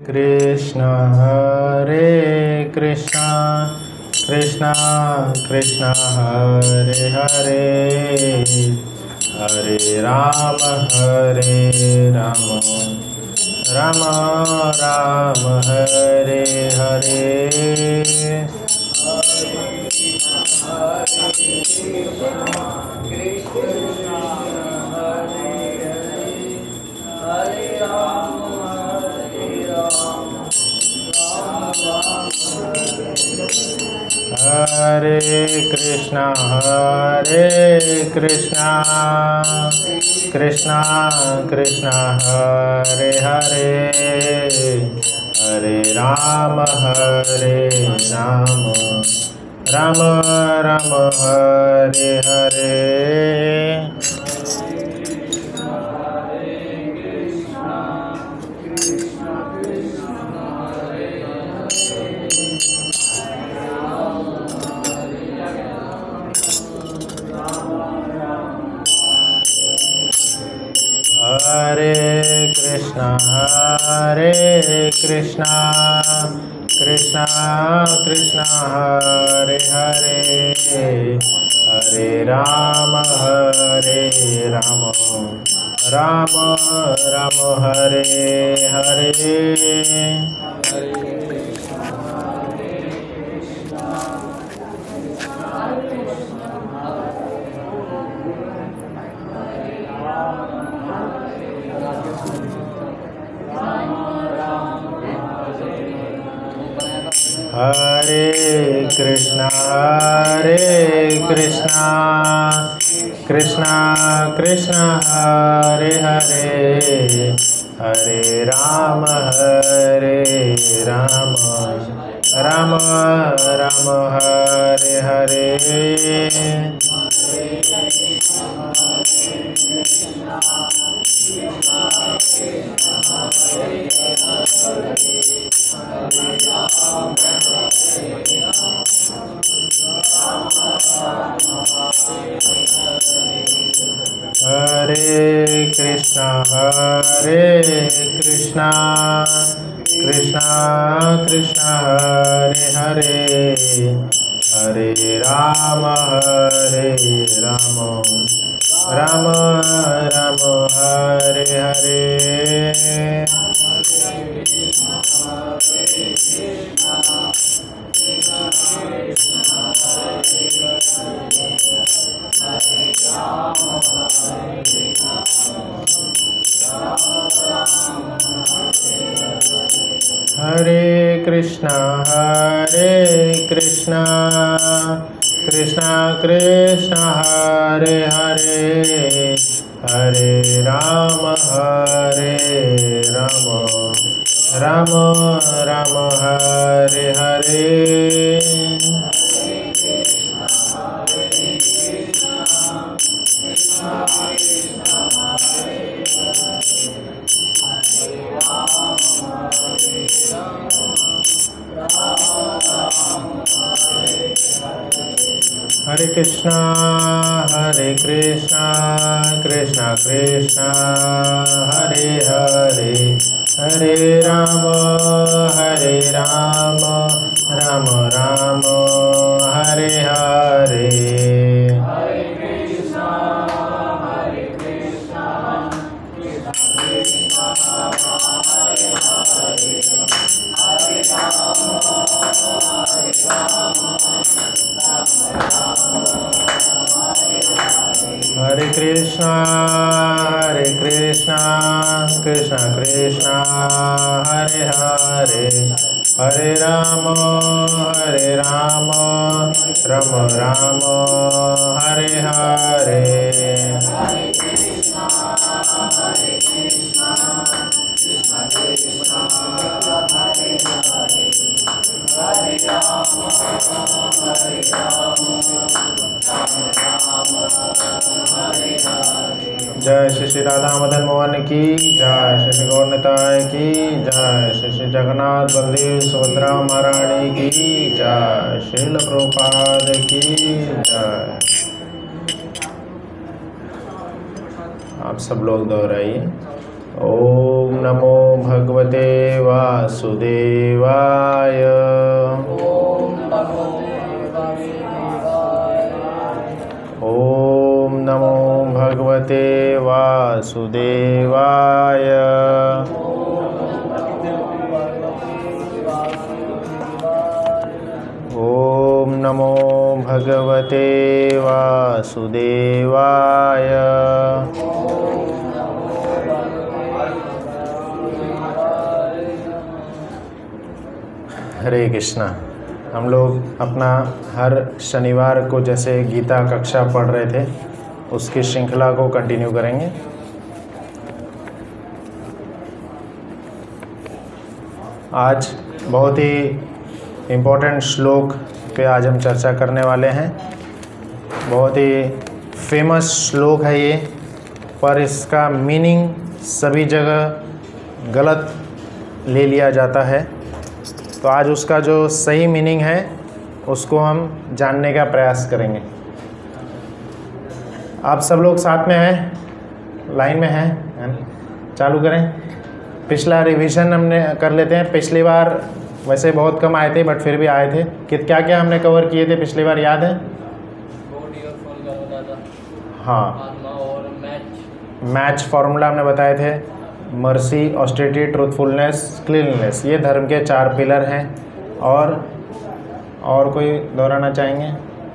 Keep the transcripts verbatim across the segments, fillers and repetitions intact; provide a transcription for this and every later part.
कृष्ण हरे कृष्ण कृष्ण कृष्ण हरे हरे हरे राम हरे राम राम राम हरे हरे। हरे कृष्णा हरे कृष्णा कृष्णा कृष्णा हरे हरे हरे राम हरे राम राम राम हरे हरे। हरे कृष्णा हरे कृष्णा कृष्णा कृष्णा हरे हरे हरे राम हरे राम राम राम हरे हरे। हरे कृष्णा हरे कृष्णा कृष्णा कृष्णा हरे हरे हरे राम हरे राम राम राम हरे हरे। हरे कृष्णा हरे कृष्णा कृष्णा कृष्णा हरे हरे हरे राम हरे राम राम राम हरे हरे। हरे कृष्णा हरे कृष्णा कृष्णा कृष्णा हरे हरे हरे राम हरे राम राम राम हरे हरे। हरे कृष्णा हरे कृष्णा कृष्णा कृष्णा हरे हरे हरे राम हरे राम राम राम हरे हरे। हरे कृष्णा हरे कृष्णा कृष्णा कृष्णा हरे हरे हरे राम हरे राम राम राम हरे हरे। जय श्री श्री राधा मदन मोहन की जय, श्री श्री गौरनिताय की जय, श्री श्री जगन्नाथ बलदेव सुभद्रा महारानी की जय, श्रील प्रभुपाद की जय। आप सब लोग दोहराइए। ओम नमो भगवते वासुदेवाय। ओम नमो भगवते वासुदेवाय। ओम नमो भगवते वासुदेवाय। हरे कृष्णा। हम लोग अपना हर शनिवार को जैसे गीता कक्षा पढ़ रहे थे उसकी श्रृंखला को कंटिन्यू करेंगे। आज बहुत ही इम्पोर्टेंट श्लोक पे आज हम चर्चा करने वाले हैं। बहुत ही फेमस श्लोक है ये, पर इसका मीनिंग सभी जगह गलत ले लिया जाता है। तो आज उसका जो सही मीनिंग है उसको हम जानने का प्रयास करेंगे। आप सब लोग साथ में हैं, लाइन में हैं, चालू करें। पिछला रिवीजन हमने कर लेते हैं। पिछली बार वैसे बहुत कम आए थे बट फिर भी आए थे कि क्या क्या हमने कवर किए थे पिछली बार, याद है? हाँ, मैच फार्मूला हमने बताए थे। मर्सी, ऑस्टेरिटी, ट्रूथफुलनेस, क्लीनलीनेस, ये धर्म के चार पिलर हैं। और और कोई दोहराना चाहेंगे?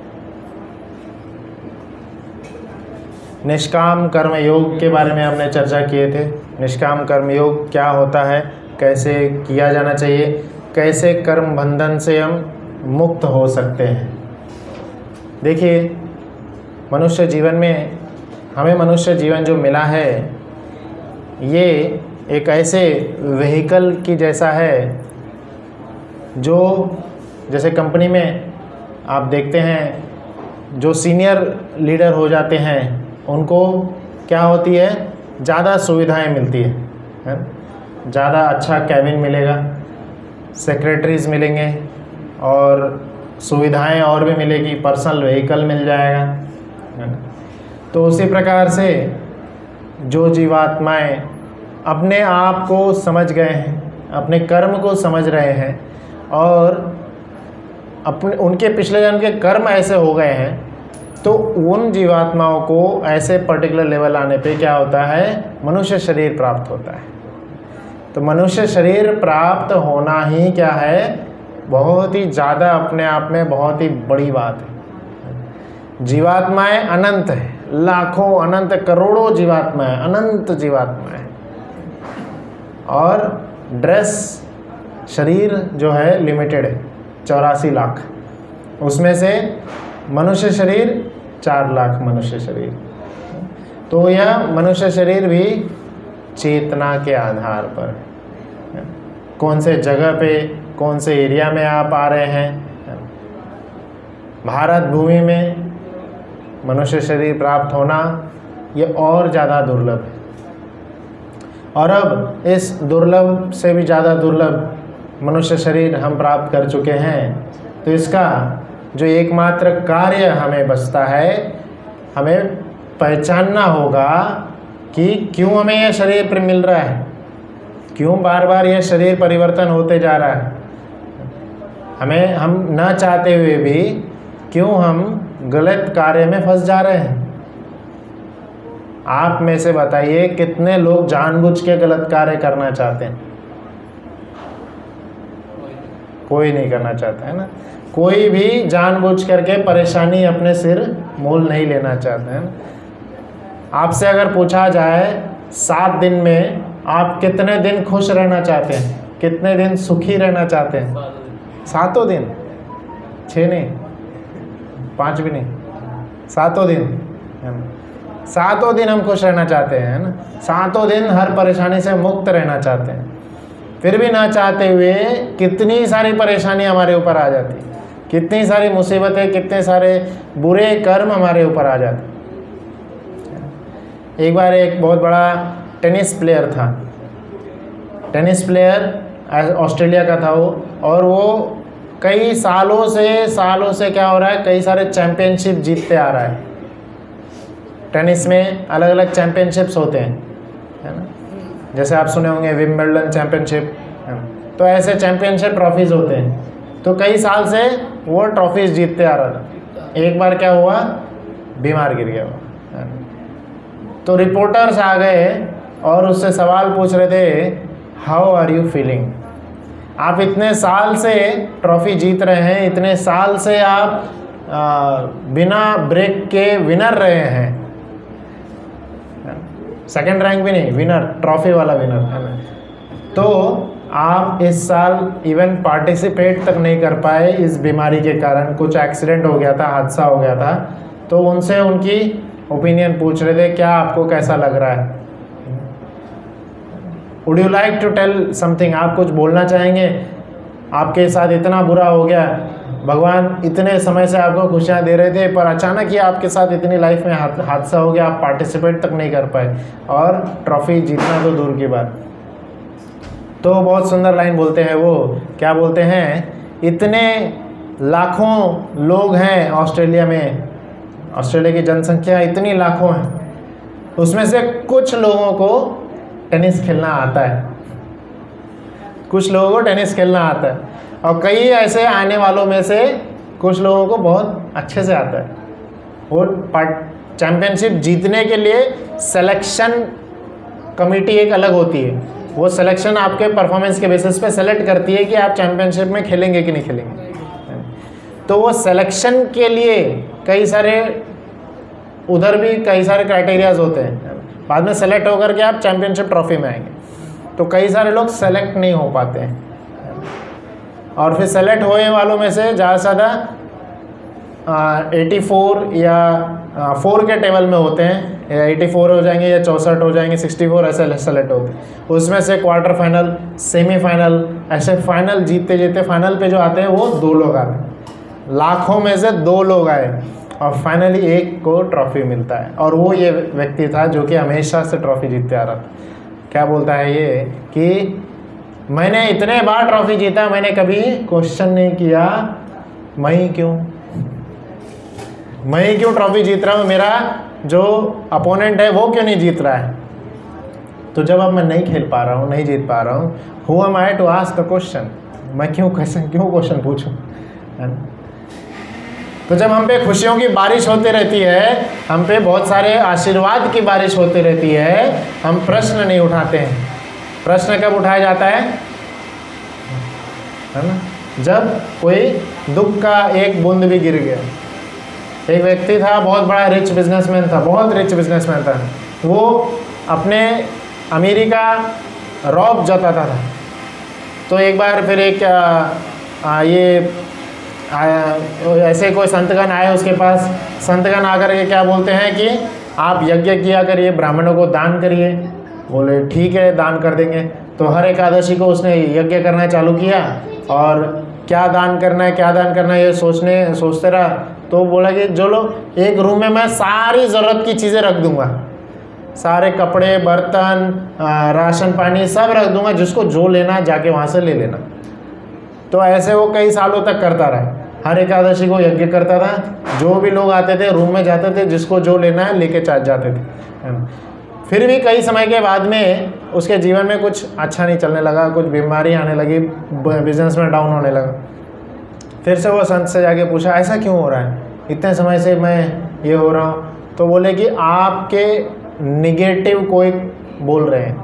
निष्काम कर्म योग के बारे में हमने चर्चा किए थे। निष्काम कर्म योग क्या होता है, कैसे किया जाना चाहिए, कैसे कर्म बंधन से हम मुक्त हो सकते हैं। देखिए, मनुष्य जीवन में हमें मनुष्य जीवन जो मिला है ये एक ऐसे व्हीकल की जैसा है जो जैसे कंपनी में आप देखते हैं जो सीनियर लीडर हो जाते हैं उनको क्या होती है, ज़्यादा सुविधाएं मिलती है, है? ज़्यादा अच्छा कैबिन मिलेगा, सेक्रेटरीज मिलेंगे और सुविधाएं और भी मिलेगी, पर्सनल व्हीकल मिल जाएगा, है? तो उसी प्रकार से जो जीवात्माएं अपने आप को समझ गए हैं, अपने कर्म को समझ रहे हैं और अपने उनके पिछले जन्म के कर्म ऐसे हो गए हैं, तो उन जीवात्माओं को ऐसे पर्टिकुलर लेवल आने पे क्या होता है, मनुष्य शरीर प्राप्त होता है। तो मनुष्य शरीर प्राप्त होना ही क्या है, बहुत ही ज़्यादा अपने आप में बहुत ही बड़ी बात है। जीवात्माएं अनंत है, लाखों अनंत करोड़ों जीवात्माएं, अनंत जीवात्माएं। और ड्रेस शरीर जो है लिमिटेड है, चौरासी लाख, उसमें से मनुष्य शरीर चार लाख मनुष्य शरीर। तो यह मनुष्य शरीर भी चेतना के आधार पर, कौन से जगह पे, कौन से एरिया में आप आ रहे हैं। भारत भूमि में मनुष्य शरीर प्राप्त होना ये और ज़्यादा दुर्लभ है। और अब इस दुर्लभ से भी ज़्यादा दुर्लभ मनुष्य शरीर हम प्राप्त कर चुके हैं, तो इसका जो एकमात्र कार्य हमें बचता है, हमें पहचानना होगा कि क्यों हमें यह शरीर मिल रहा है, क्यों बार बार यह शरीर परिवर्तन होते जा रहा है। हमें हम न चाहते हुए भी क्यों हम गलत कार्य में फंस जा रहे हैं। आप में से बताइए कितने लोग जानबूझ के गलत कार्य करना चाहते हैं? कोई नहीं करना चाहता है ना। कोई भी जानबूझ करके परेशानी अपने सिर मोल नहीं लेना चाहते हैं। आपसे अगर पूछा जाए सात दिन में आप कितने दिन खुश रहना चाहते हैं, कितने दिन सुखी रहना चाहते हैं? सातों दिन, छः नहीं, पाँच भी नहीं, सातों दिन, सातों दिन हम खुश रहना चाहते हैं ना। सातों दिन हर परेशानी से मुक्त रहना चाहते हैं। फिर भी ना चाहते हुए कितनी सारी परेशानी हमारे ऊपर आ जाती, कितनी सारी मुसीबतें, कितने सारे बुरे कर्म हमारे ऊपर आ जाते। एक बार एक बहुत बड़ा टेनिस प्लेयर था, टेनिस प्लेयर ऑस्ट्रेलिया का था वो, और वो कई सालों से सालों से क्या हो रहा है, कई सारे चैम्पियनशिप जीतते आ रहा है। टेनिस में अलग अलग चैम्पियनशिप्स होते हैं, है ना। जैसे आप सुने होंगे विंबलडन चैंपियनशिप, तो ऐसे चैंपियनशिप ट्रॉफीज़ होते हैं। तो कई साल से वो ट्रॉफीज़ जीतते आ रहा था। एक बार क्या हुआ, बीमार गिर गया वो। तो रिपोर्टर्स आ गए और उससे सवाल पूछ रहे थे, हाउ आर यू फीलिंग? आप इतने साल से ट्रॉफी जीत रहे हैं, इतने साल से आप आ, बिना ब्रेक के विनर रहे हैं, सेकंड रैंक भी नहीं, विनर, ट्रॉफी वाला विनर है ना। तो आप इस साल इवन पार्टिसिपेट तक नहीं कर पाए इस बीमारी के कारण, कुछ एक्सीडेंट हो गया था, हादसा हो गया था। तो उनसे उनकी ओपिनियन पूछ रहे थे, क्या आपको कैसा लग रहा है? Would you like to tell something? आप कुछ बोलना चाहेंगे? आपके साथ इतना बुरा हो गया, भगवान इतने समय से आपको खुशियाँ दे रहे थे, पर अचानक ही आपके साथ इतनी लाइफ में हादसा हो गया, आप पार्टिसिपेट तक नहीं कर पाए और ट्रॉफी जीतना तो दूर की बात। तो बहुत सुंदर लाइन बोलते हैं वो, क्या बोलते हैं, इतने लाखों लोग हैं ऑस्ट्रेलिया में, ऑस्ट्रेलिया की जनसंख्या इतनी लाखों है, उसमें से कुछ लोगों को टेनिस खेलना आता है, कुछ लोगों को टेनिस खेलना आता है, और कई ऐसे आने वालों में से कुछ लोगों को बहुत अच्छे से आता है। वो चैम्पियनशिप जीतने के लिए सिलेक्शन कमेटी एक अलग होती है, वो सिलेक्शन आपके परफॉर्मेंस के बेसिस पे सेलेक्ट करती है कि आप चैम्पियनशिप में खेलेंगे कि नहीं खेलेंगे। तो वो सिलेक्शन के लिए कई सारे, उधर भी कई सारे क्राइटेरियाज होते हैं, बाद में सेलेक्ट होकर के आप चैम्पियनशिप ट्रॉफी में आएंगे। तो कई सारे लोग सेलेक्ट नहीं हो पाते हैं, और फिर सेलेक्ट होने वालों में से ज़्यादा से ज़्यादा एटी फोर या फोर के टेबल में होते हैं, या एटी फोर हो जाएंगे या चौंसठ हो जाएंगे, सिक्सटी फोर ऐसे सेलेक्ट होते हैं। उसमें से क्वार्टर फाइनल, सेमीफाइनल, ऐसे फाइनल जीतते जीतते फाइनल पे जो आते हैं वो दो लोग आते हैं, लाखों में से दो लोग आए और फाइनली एक को ट्रॉफी मिलता है, और वो ये व्यक्ति था जो कि हमेशा से ट्रॉफी जीतते आ रहा था। क्या बोलता है ये कि मैंने इतने बार ट्रॉफी जीता, मैंने कभी क्वेश्चन नहीं किया मैं ही क्यों मैं ही क्यों ट्रॉफी जीत रहा हूँ, मेरा जो अपोनेंट है वो क्यों नहीं जीत रहा है। तो जब अब मैं नहीं खेल पा रहा हूँ, नहीं जीत पा रहा हूँ, who am I to ask the question, मैं क्यों क्वेश्चन क्यों क्वेश्चन पूछूं, है ना। तो जब हम पे खुशियों की बारिश होती रहती है, हम पे बहुत सारे आशीर्वाद की बारिश होती रहती है, हम प्रश्न नहीं उठाते हैं। प्रश्न कब उठाया जाता है, है ना, जब कोई दुख का एक बूंद भी गिर गया। एक व्यक्ति था, बहुत बड़ा रिच बिजनेसमैन था, बहुत रिच बिजनेसमैन था, वो अपने अमीरी का रौब जताता था। तो एक बार फिर एक आ, आ, ये आया, ऐसे कोई संतगण आए उसके पास। संतगण आकर के क्या बोलते हैं कि आप यज्ञ किया करिए, ब्राह्मणों को दान करिए। बोले ठीक है, दान कर देंगे। तो हर एकादशी को उसने यज्ञ करना चालू किया, और क्या दान करना है क्या दान करना है ये सोचने सोचते रहा। तो बोला कि जो लोग एक रूम में मैं सारी ज़रूरत की चीज़ें रख दूंगा, सारे कपड़े, बर्तन, राशन पानी सब रख दूंगा, जिसको जो लेना जाके वहाँ से ले लेना। तो ऐसे वो कई सालों तक करता रहा, हर एकादशी को यज्ञ करता था। जो भी लोग आते थे रूम में जाते थे, जिसको जो लेना है लेके चाट जाते थे, है ना। फिर भी कई समय के बाद में उसके जीवन में कुछ अच्छा नहीं चलने लगा, कुछ बीमारी आने लगी, बिजनेस में डाउन होने लगा। फिर से वो संत से जाके पूछा, ऐसा क्यों हो रहा है, इतने समय से मैं ये हो रहा हूँ। तो बोले कि आपके निगेटिव कोई बोल रहे हैं,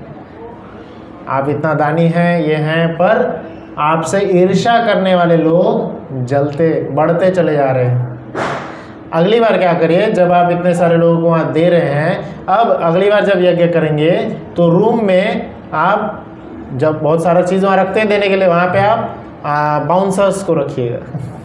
आप इतना दानी हैं, ये हैं, पर आपसे ईर्ष्या करने वाले लोग जलते बढ़ते चले जा रहे हैं। अगली बार क्या करिए, जब आप इतने सारे लोगों को वहाँ दे रहे हैं, अब अगली बार जब यज्ञ करेंगे तो रूम में आप जब बहुत सारा चीज़ वहाँ रखते हैं देने के लिए, वहाँ पे आप बाउंसर्स को रखिएगा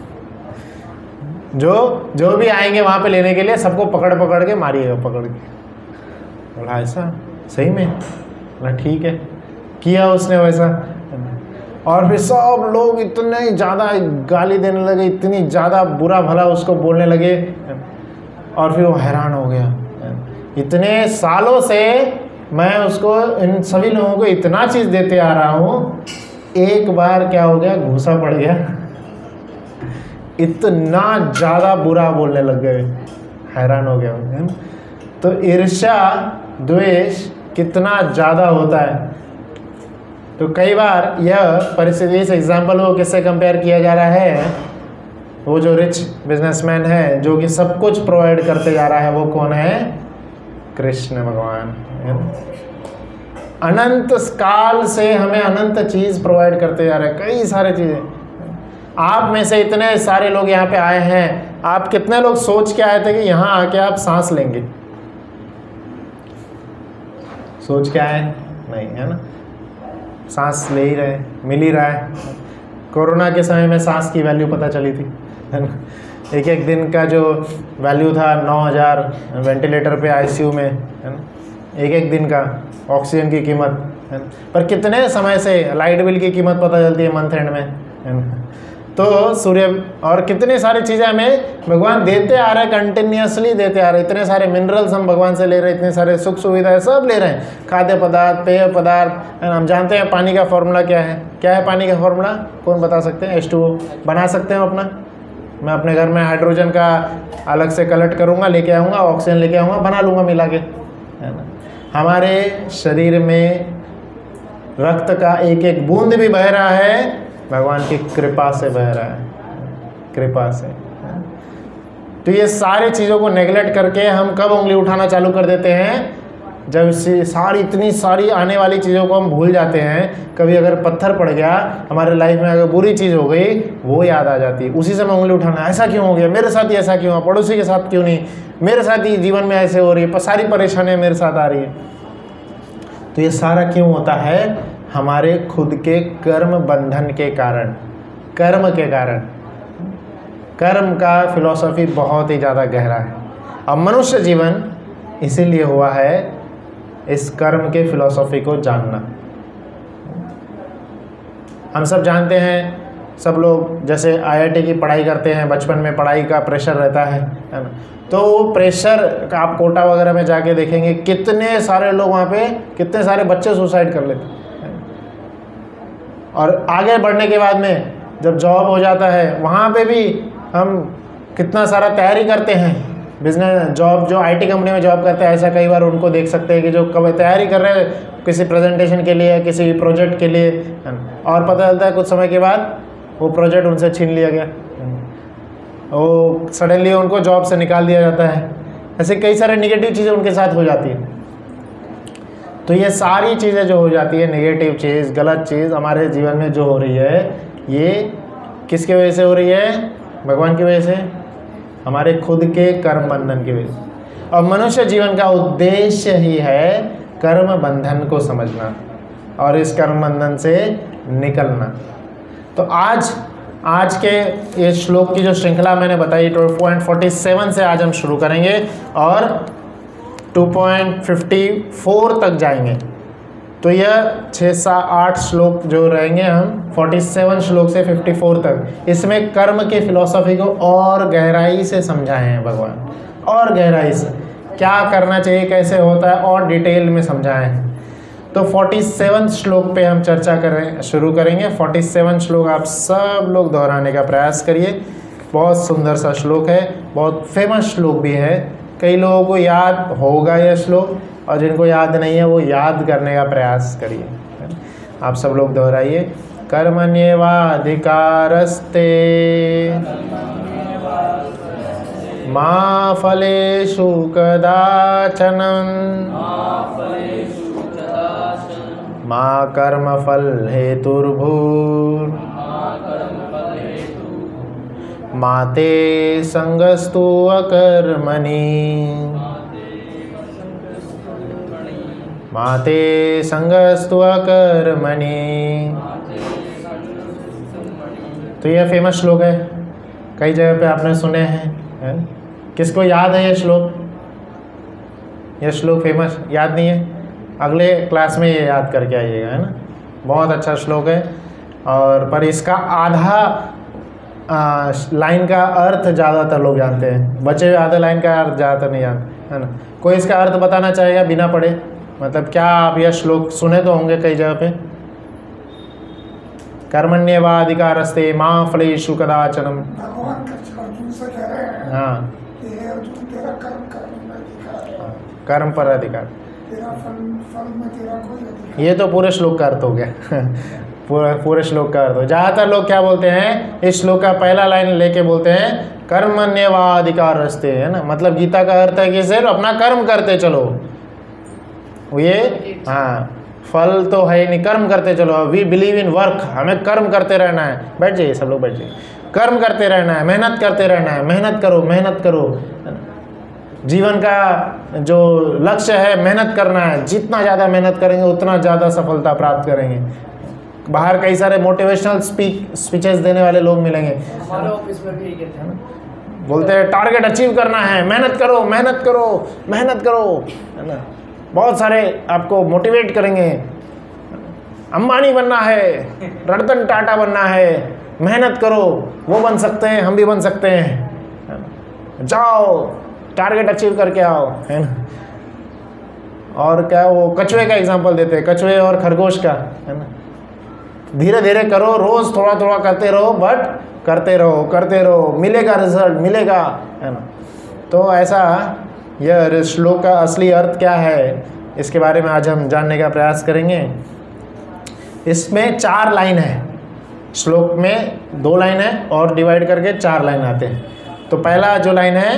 जो जो भी आएंगे वहाँ पे लेने के लिए, सबको पकड़ पकड़ के मारिएगा, पकड़ के। बोला ऐसा सही में? बोला ठीक है। किया उसने वैसा, और फिर सब लोग इतने ज़्यादा गाली देने लगे, इतनी ज़्यादा बुरा भला उसको बोलने लगे, और फिर वो हैरान हो गया। इतने सालों से मैं उसको, इन सभी लोगों को इतना चीज़ देते आ रहा हूँ, एक बार क्या हो गया, घूसा पड़ गया, इतना ज़्यादा बुरा बोलने लग गए, हैरान हो गया। तो ईर्ष्या, द्वेष कितना ज़्यादा होता है। तो कई बार यह परिस्थिति, इस एग्जाम्पल को किससे कंपेयर किया जा रहा है, वो जो रिच बिजनेसमैन है जो कि सब कुछ प्रोवाइड करते जा रहा है, वो कौन है, कृष्ण भगवान। अनंत काल से हमें अनंत चीज प्रोवाइड करते जा रहे हैं, कई सारे चीजें। आप में से इतने सारे लोग यहाँ पे आए हैं, आप कितने लोग सोच के आए थे कि यहाँ आके आप सांस लेंगे? सोच के आए नहीं, है ना? सांस ले ही रहे, मिल ही रहा है। कोरोना के समय में सांस की वैल्यू पता चली थी, है ना? एक एक दिन का जो वैल्यू था नौ हज़ार वेंटिलेटर पे आईसीयू में, है ना, एक एक दिन का ऑक्सीजन की कीमत, है ना? पर कितने समय से लाइट बिल की कीमत पता चलती है मंथ एंड में, है ना? तो सूर्य और कितनी सारी चीज़ें हमें भगवान देते आ रहे हैं, कंटिन्यूसली देते आ रहे हैं। इतने सारे मिनरल्स हम भगवान से ले रहे हैं, इतने सारे सुख सुविधाएं सब ले रहे हैं, खाद्य पदार्थ, पेय पदार्थ। हम जानते हैं पानी का फॉर्मूला क्या है, क्या है पानी का फॉर्मूला, कौन बता सकते हैं? एच टू ओ बना सकते हैं अपना? मैं अपने घर में हाइड्रोजन का अलग से कलेक्ट करूँगा, लेके आऊँगा, ऑक्सीजन लेके आऊँगा, बना लूँगा मिला के, है ना? हमारे शरीर में रक्त का एक एक बूंद भी बह रहा है भगवान की कृपा से बह रहा है, कृपा से। तो ये सारी चीज़ों को नेगलेक्ट करके हम कब उंगली उठाना चालू कर देते हैं? जब सारी इतनी सारी आने वाली चीज़ों को हम भूल जाते हैं। कभी अगर पत्थर पड़ गया हमारे लाइफ में, अगर बुरी चीज़ हो गई, वो याद आ जाती है, उसी समय उंगली उठाना, ऐसा क्यों हो गया मेरे साथ, ही ऐसा क्यों हुआ, पड़ोसी के साथ क्यों नहीं, मेरे साथ ही जीवन में ऐसे हो रही है, सारी परेशानियाँ मेरे साथ आ रही है। तो ये सारा क्यों होता है? हमारे खुद के कर्म बंधन के कारण, कर्म के कारण। कर्म का फिलॉसफी बहुत ही ज़्यादा गहरा है। अब मनुष्य जीवन इसीलिए हुआ है इस कर्म के फिलॉसफी को जानना। हम सब जानते हैं, सब लोग जैसे आईआईटी की पढ़ाई करते हैं, बचपन में पढ़ाई का प्रेशर रहता है, है ना? तो वो प्रेशर का आप कोटा वगैरह में जाके देखेंगे कितने सारे लोग वहाँ पे, कितने सारे बच्चे सुसाइड कर लेते हैं। और आगे बढ़ने के बाद में जब जॉब हो जाता है, वहाँ पे भी हम कितना सारा तैयारी करते हैं, बिजनेस जॉब, जो आईटी कंपनी में जॉब करते हैं, ऐसा कई बार उनको देख सकते हैं कि जो कब तैयारी कर रहे हैं किसी प्रेजेंटेशन के लिए, किसी प्रोजेक्ट के लिए, और पता चलता है कुछ समय के बाद वो प्रोजेक्ट उनसे छीन लिया गया, वो सडनली उनको जॉब से निकाल दिया जाता है। ऐसे कई सारे नेगेटिव चीज़ें उनके साथ हो जाती है। तो ये सारी चीज़ें जो हो जाती है, नेगेटिव चीज़, गलत चीज़ हमारे जीवन में जो हो रही है, ये किसकी वजह से हो रही है? भगवान की वजह से, हमारे खुद के कर्म बंधन की वजह से। और मनुष्य जीवन का उद्देश्य ही है कर्म बंधन को समझना और इस कर्म बंधन से निकलना। तो आज आज के ये श्लोक की जो श्रृंखला मैंने बताई टू पॉइंट फोर्टी सेवन से आज हम शुरू करेंगे और टू पॉइंट फिफ्टी फोर तक जाएंगे। तो यह छः सात आठ श्लोक जो रहेंगे, हम फोर्टी सेवन श्लोक से फिफ्टी फोर तक, इसमें कर्म के फिलॉसफी को और गहराई से समझाए हैं भगवान, और गहराई से क्या करना चाहिए, कैसे होता है, और डिटेल में समझाए हैं। तो फोर्टी सेवन श्लोक पे हम चर्चा करें शुरू करेंगे। फोर्टी सेवन श्लोक आप सब लोग दोहराने का प्रयास करिए। बहुत सुंदर सा श्लोक है, बहुत फेमस श्लोक भी है, कई लोगों को याद होगा यह श्लोक, और जिनको याद नहीं है वो याद करने का प्रयास करिए। आप सब लोग दोहराइए। कर्मण्येवाधिकारस्ते मा फलेषु कदाचन मा कर्मफल हेतुर्भूर् मा ते संगस्तु अकर्मणि मा ते संगस्तु अकर्मणि। तो यह फेमस श्लोक है, कई जगह पे आपने सुने हैं, है? किसको याद है ये श्लोक? यह श्लोक फेमस याद नहीं है, अगले क्लास में ये याद करके आइएगा, है ना? बहुत अच्छा श्लोक है, और पर इसका आधा आ, लाइन का अर्थ ज़्यादातर लोग जानते हैं, बचे हुए आधे लाइन का अर्थ ज़्यादातर नहीं जानते, है ना? कोई इसका अर्थ बताना चाहेगा बिना पढ़े? मतलब क्या आप यह श्लोक सुने तो होंगे कई जगह पे। कर्मण्येवाधिकारस्ते मा फलेषु कदाचन। हाँ, तेरा कर्म कर्म में अधिकार है। कर्म पर अधिकार, तेरा फल ये तो पूरे श्लोक का अर्थ हो गया पूरा पूरे श्लोक का अर्थ हो। ज़्यादातर लोग क्या बोलते हैं, इस श्लोक का पहला लाइन लेके बोलते हैं कर्मण्येवाधिकार रस्ते, है ना। मतलब गीता का अर्थ है कि सिर्फ अपना कर्म करते चलो, ये हाँ फल तो है नहीं, कर्म करते चलो। वी बिलीव इन वर्क, हमें कर्म करते रहना है। बैठ जाइए सब लोग, बैठ जाइए। कर्म करते रहना है, मेहनत करते रहना है, मेहनत करो मेहनत करो। जीवन का जो लक्ष्य है मेहनत करना है, जितना ज़्यादा मेहनत करेंगे उतना ज़्यादा सफलता प्राप्त करेंगे। बाहर कई सारे मोटिवेशनल स्पीक स्पीचेस देने वाले लोग मिलेंगे, हमारे ऑफिस में भी ये कहते हैं, बोलते हैं टारगेट अचीव करना है, मेहनत करो मेहनत करो मेहनत करो, है ना। बहुत सारे आपको मोटिवेट करेंगे, अंबानी बनना है, रतन टाटा बनना है, मेहनत करो, वो बन सकते हैं हम भी बन सकते हैं, जाओ टारगेट अचीव करके आओ, है ना। और क्या वो कछुए का एग्जांपल देते हैं, कछुए और खरगोश का, है ना। धीरे धीरे करो, रोज थोड़ा थोड़ा करते रहो, बट करते रहो करते रहो, मिलेगा रिजल्ट मिलेगा, है ना। तो ऐसा यह श्लोक का असली अर्थ क्या है, इसके बारे में आज हम जानने का प्रयास करेंगे। इसमें चार लाइन है, श्लोक में दो लाइन है और डिवाइड करके चार लाइन आते हैं। तो पहला जो लाइन है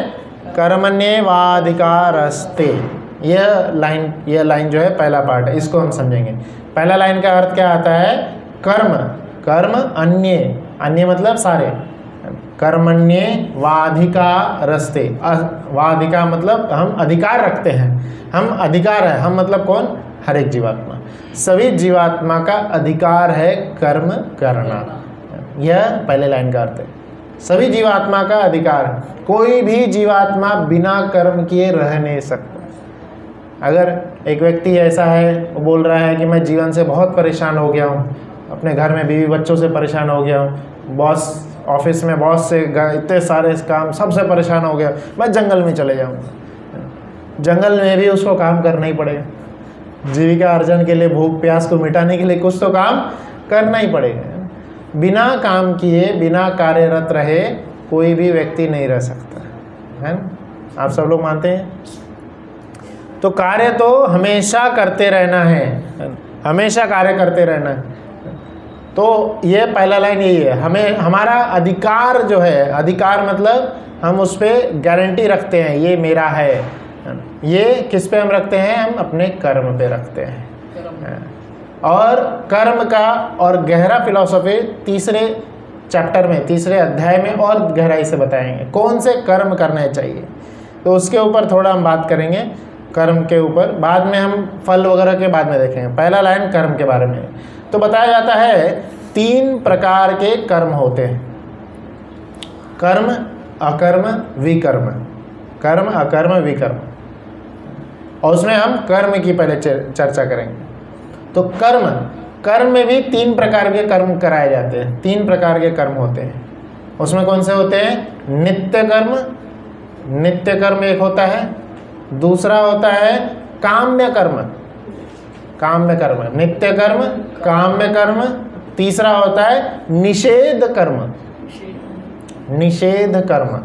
कर्मण्येवाधिकारस्ते, यह लाइन यह लाइन जो है पहला पार्ट है, इसको हम समझेंगे। पहला लाइन का अर्थ क्या आता है, कर्म कर्म अन्य, अन्य मतलब सारे, कर्मण्ये वाधिकारस्ते, वाधिका मतलब हम अधिकार रखते हैं, हम अधिकार है, हम मतलब कौन, हर एक जीवात्मा, सभी जीवात्मा का अधिकार है कर्म करना। यह पहले लाइन का अर्थ है, सभी जीवात्मा का अधिकार, कोई भी जीवात्मा बिना कर्म किए रह नहीं सकता। अगर एक व्यक्ति ऐसा है, वो बोल रहा है कि मैं जीवन से बहुत परेशान हो गया हूँ, अपने घर में बीवी बच्चों से परेशान हो गया हूँ, बॉस ऑफिस में बॉस से इतने सारे काम सबसे परेशान हो गया, मैं जंगल में चले जाऊँ। जंगल में भी उसको काम करना ही पड़ेगा, जीविका अर्जन के लिए, भूख प्यास को मिटाने के लिए कुछ तो काम करना ही पड़ेगा। बिना काम किए बिना कार्यरत रहे कोई भी व्यक्ति नहीं रह सकता, है ना। आप सब लोग मानते हैं। तो कार्य तो हमेशा करते रहना है, हमेशा कार्य करते रहना है। तो ये पहला लाइन यही है, हमें हमारा अधिकार जो है, अधिकार मतलब हम उस पर गारंटी रखते हैं, ये मेरा है। ये किस पे हम रखते हैं, हम अपने कर्म पे रखते हैं। और कर्म का और गहरा फिलॉसफी तीसरे चैप्टर में, तीसरे अध्याय में और गहराई से बताएंगे कौन से कर्म करने चाहिए। तो उसके ऊपर थोड़ा हम बात करेंगे, कर्म के ऊपर। बाद में हम फल वगैरह के बाद में देखेंगे। पहला लाइन कर्म के बारे में। तो बताया जाता है तीन प्रकार के कर्म होते हैं, कर्म, अकर्म, विकर्म। कर्म, अकर्म, विकर्म। और उसमें हम कर्म की पहले चर्चा करेंगे। तो कर्म, कर्म में भी तीन प्रकार के कर्म कराए जाते हैं, तीन प्रकार के कर्म होते हैं। उसमें कौन से होते हैं, नित्य कर्म, नित्य कर्म एक होता है। दूसरा होता है काम्य कर्म, काम्य कर्म, नित्य कर्म, काम्य कर्म। तीसरा होता है निषेध कर्म, निषेध कर्म।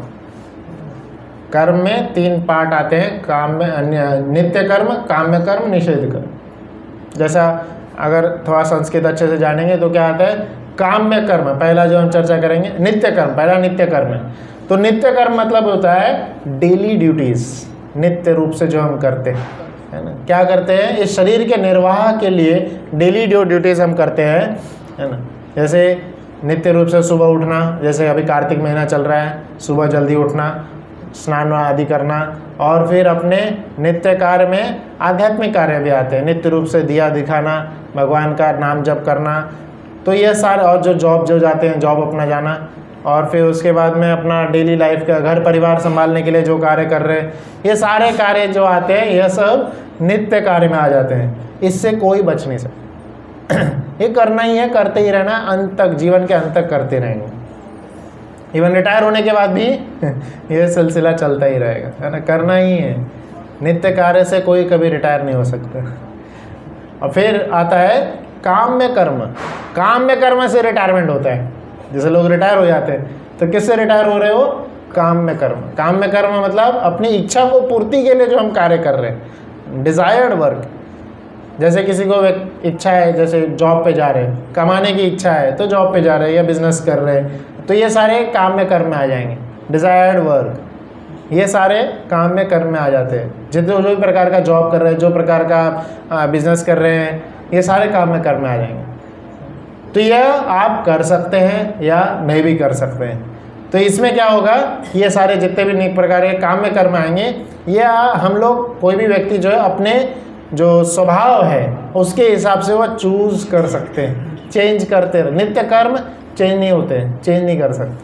कर्म में तीन पार्ट आते हैं, काम्य, नित्य कर्म, काम्य कर्म, निषेध कर्म। जैसा अगर थोड़ा संस्कृत अच्छे से जानेंगे तो क्या आता है, काम्य कर्म पहला जो हम चर्चा करेंगे, नित्य कर्म पहला नित्य कर्म है। तो नित्य कर्म मतलब होता है डेली ड्यूटीज, नित्य रूप से जो हम करते हैं, है ना। क्या करते हैं, इस शरीर के निर्वाह के लिए डेली जो ड्यूटीज हम करते हैं, है ना। जैसे नित्य रूप से सुबह उठना, जैसे अभी कार्तिक महीना चल रहा है, सुबह जल्दी उठना, स्नान आदि करना। और फिर अपने नित्य कार्य में आध्यात्मिक कार्य भी आते हैं, नित्य रूप से दिया दिखाना, भगवान का नाम जप करना। तो ये सारे, और जो जॉब जो जाते हैं जॉब अपना जाना, और फिर उसके बाद में अपना डेली लाइफ का घर परिवार संभालने के लिए जो कार्य कर रहे हैं, ये सारे कार्य जो आते हैं ये सब नित्य कार्य में आ जाते हैं। इससे कोई बच नहीं सकता ये करना ही है, करते ही रहना, अंत तक, जीवन के अंत तक करते रहेंगे। इवन रिटायर होने के बाद भी ये सिलसिला चलता ही रहेगा, है ना। करना ही है, नित्य कार्य से कोई कभी रिटायर नहीं हो सकता। और फिर आता है काम्य कर्म, काम्य कर्म से रिटायरमेंट होता है। जैसे लोग रिटायर हो जाते हैं, तो किससे रिटायर हो रहे हो, काम्य कर्म। काम्य कर्म मतलब अपनी इच्छा को पूर्ति के लिए जो हम कार्य कर रहे हैं, डिजायर्ड वर्क, जैसे किसी को एक इच्छा है, जैसे जॉब पे जा रहे हैं, कमाने की इच्छा है तो जॉब पे जा रहे हैं या बिजनेस कर रहे हैं, तो ये सारे काम में कर्म में आ जाएंगे। डिज़ायर्ड वर्क, ये सारे काम में कर्म में आ जाते हैं। जितने जो भी प्रकार का जॉब कर रहे हैं, जो प्रकार का बिजनेस कर रहे हैं, ये सारे काम में कर्म में आ जाएंगे। तो यह आप कर सकते हैं या नहीं भी कर सकते हैं। तो इसमें क्या होगा, ये सारे जितने भी नेक प्रकार के काम में कर्म आएंगे, ये हम लोग कोई भी व्यक्ति जो है अपने जो स्वभाव है उसके हिसाब से वह चूज कर सकते हैं, चेंज करते रहे। नित्य कर्म चेंज नहीं होते हैं, चेंज नहीं कर सकते।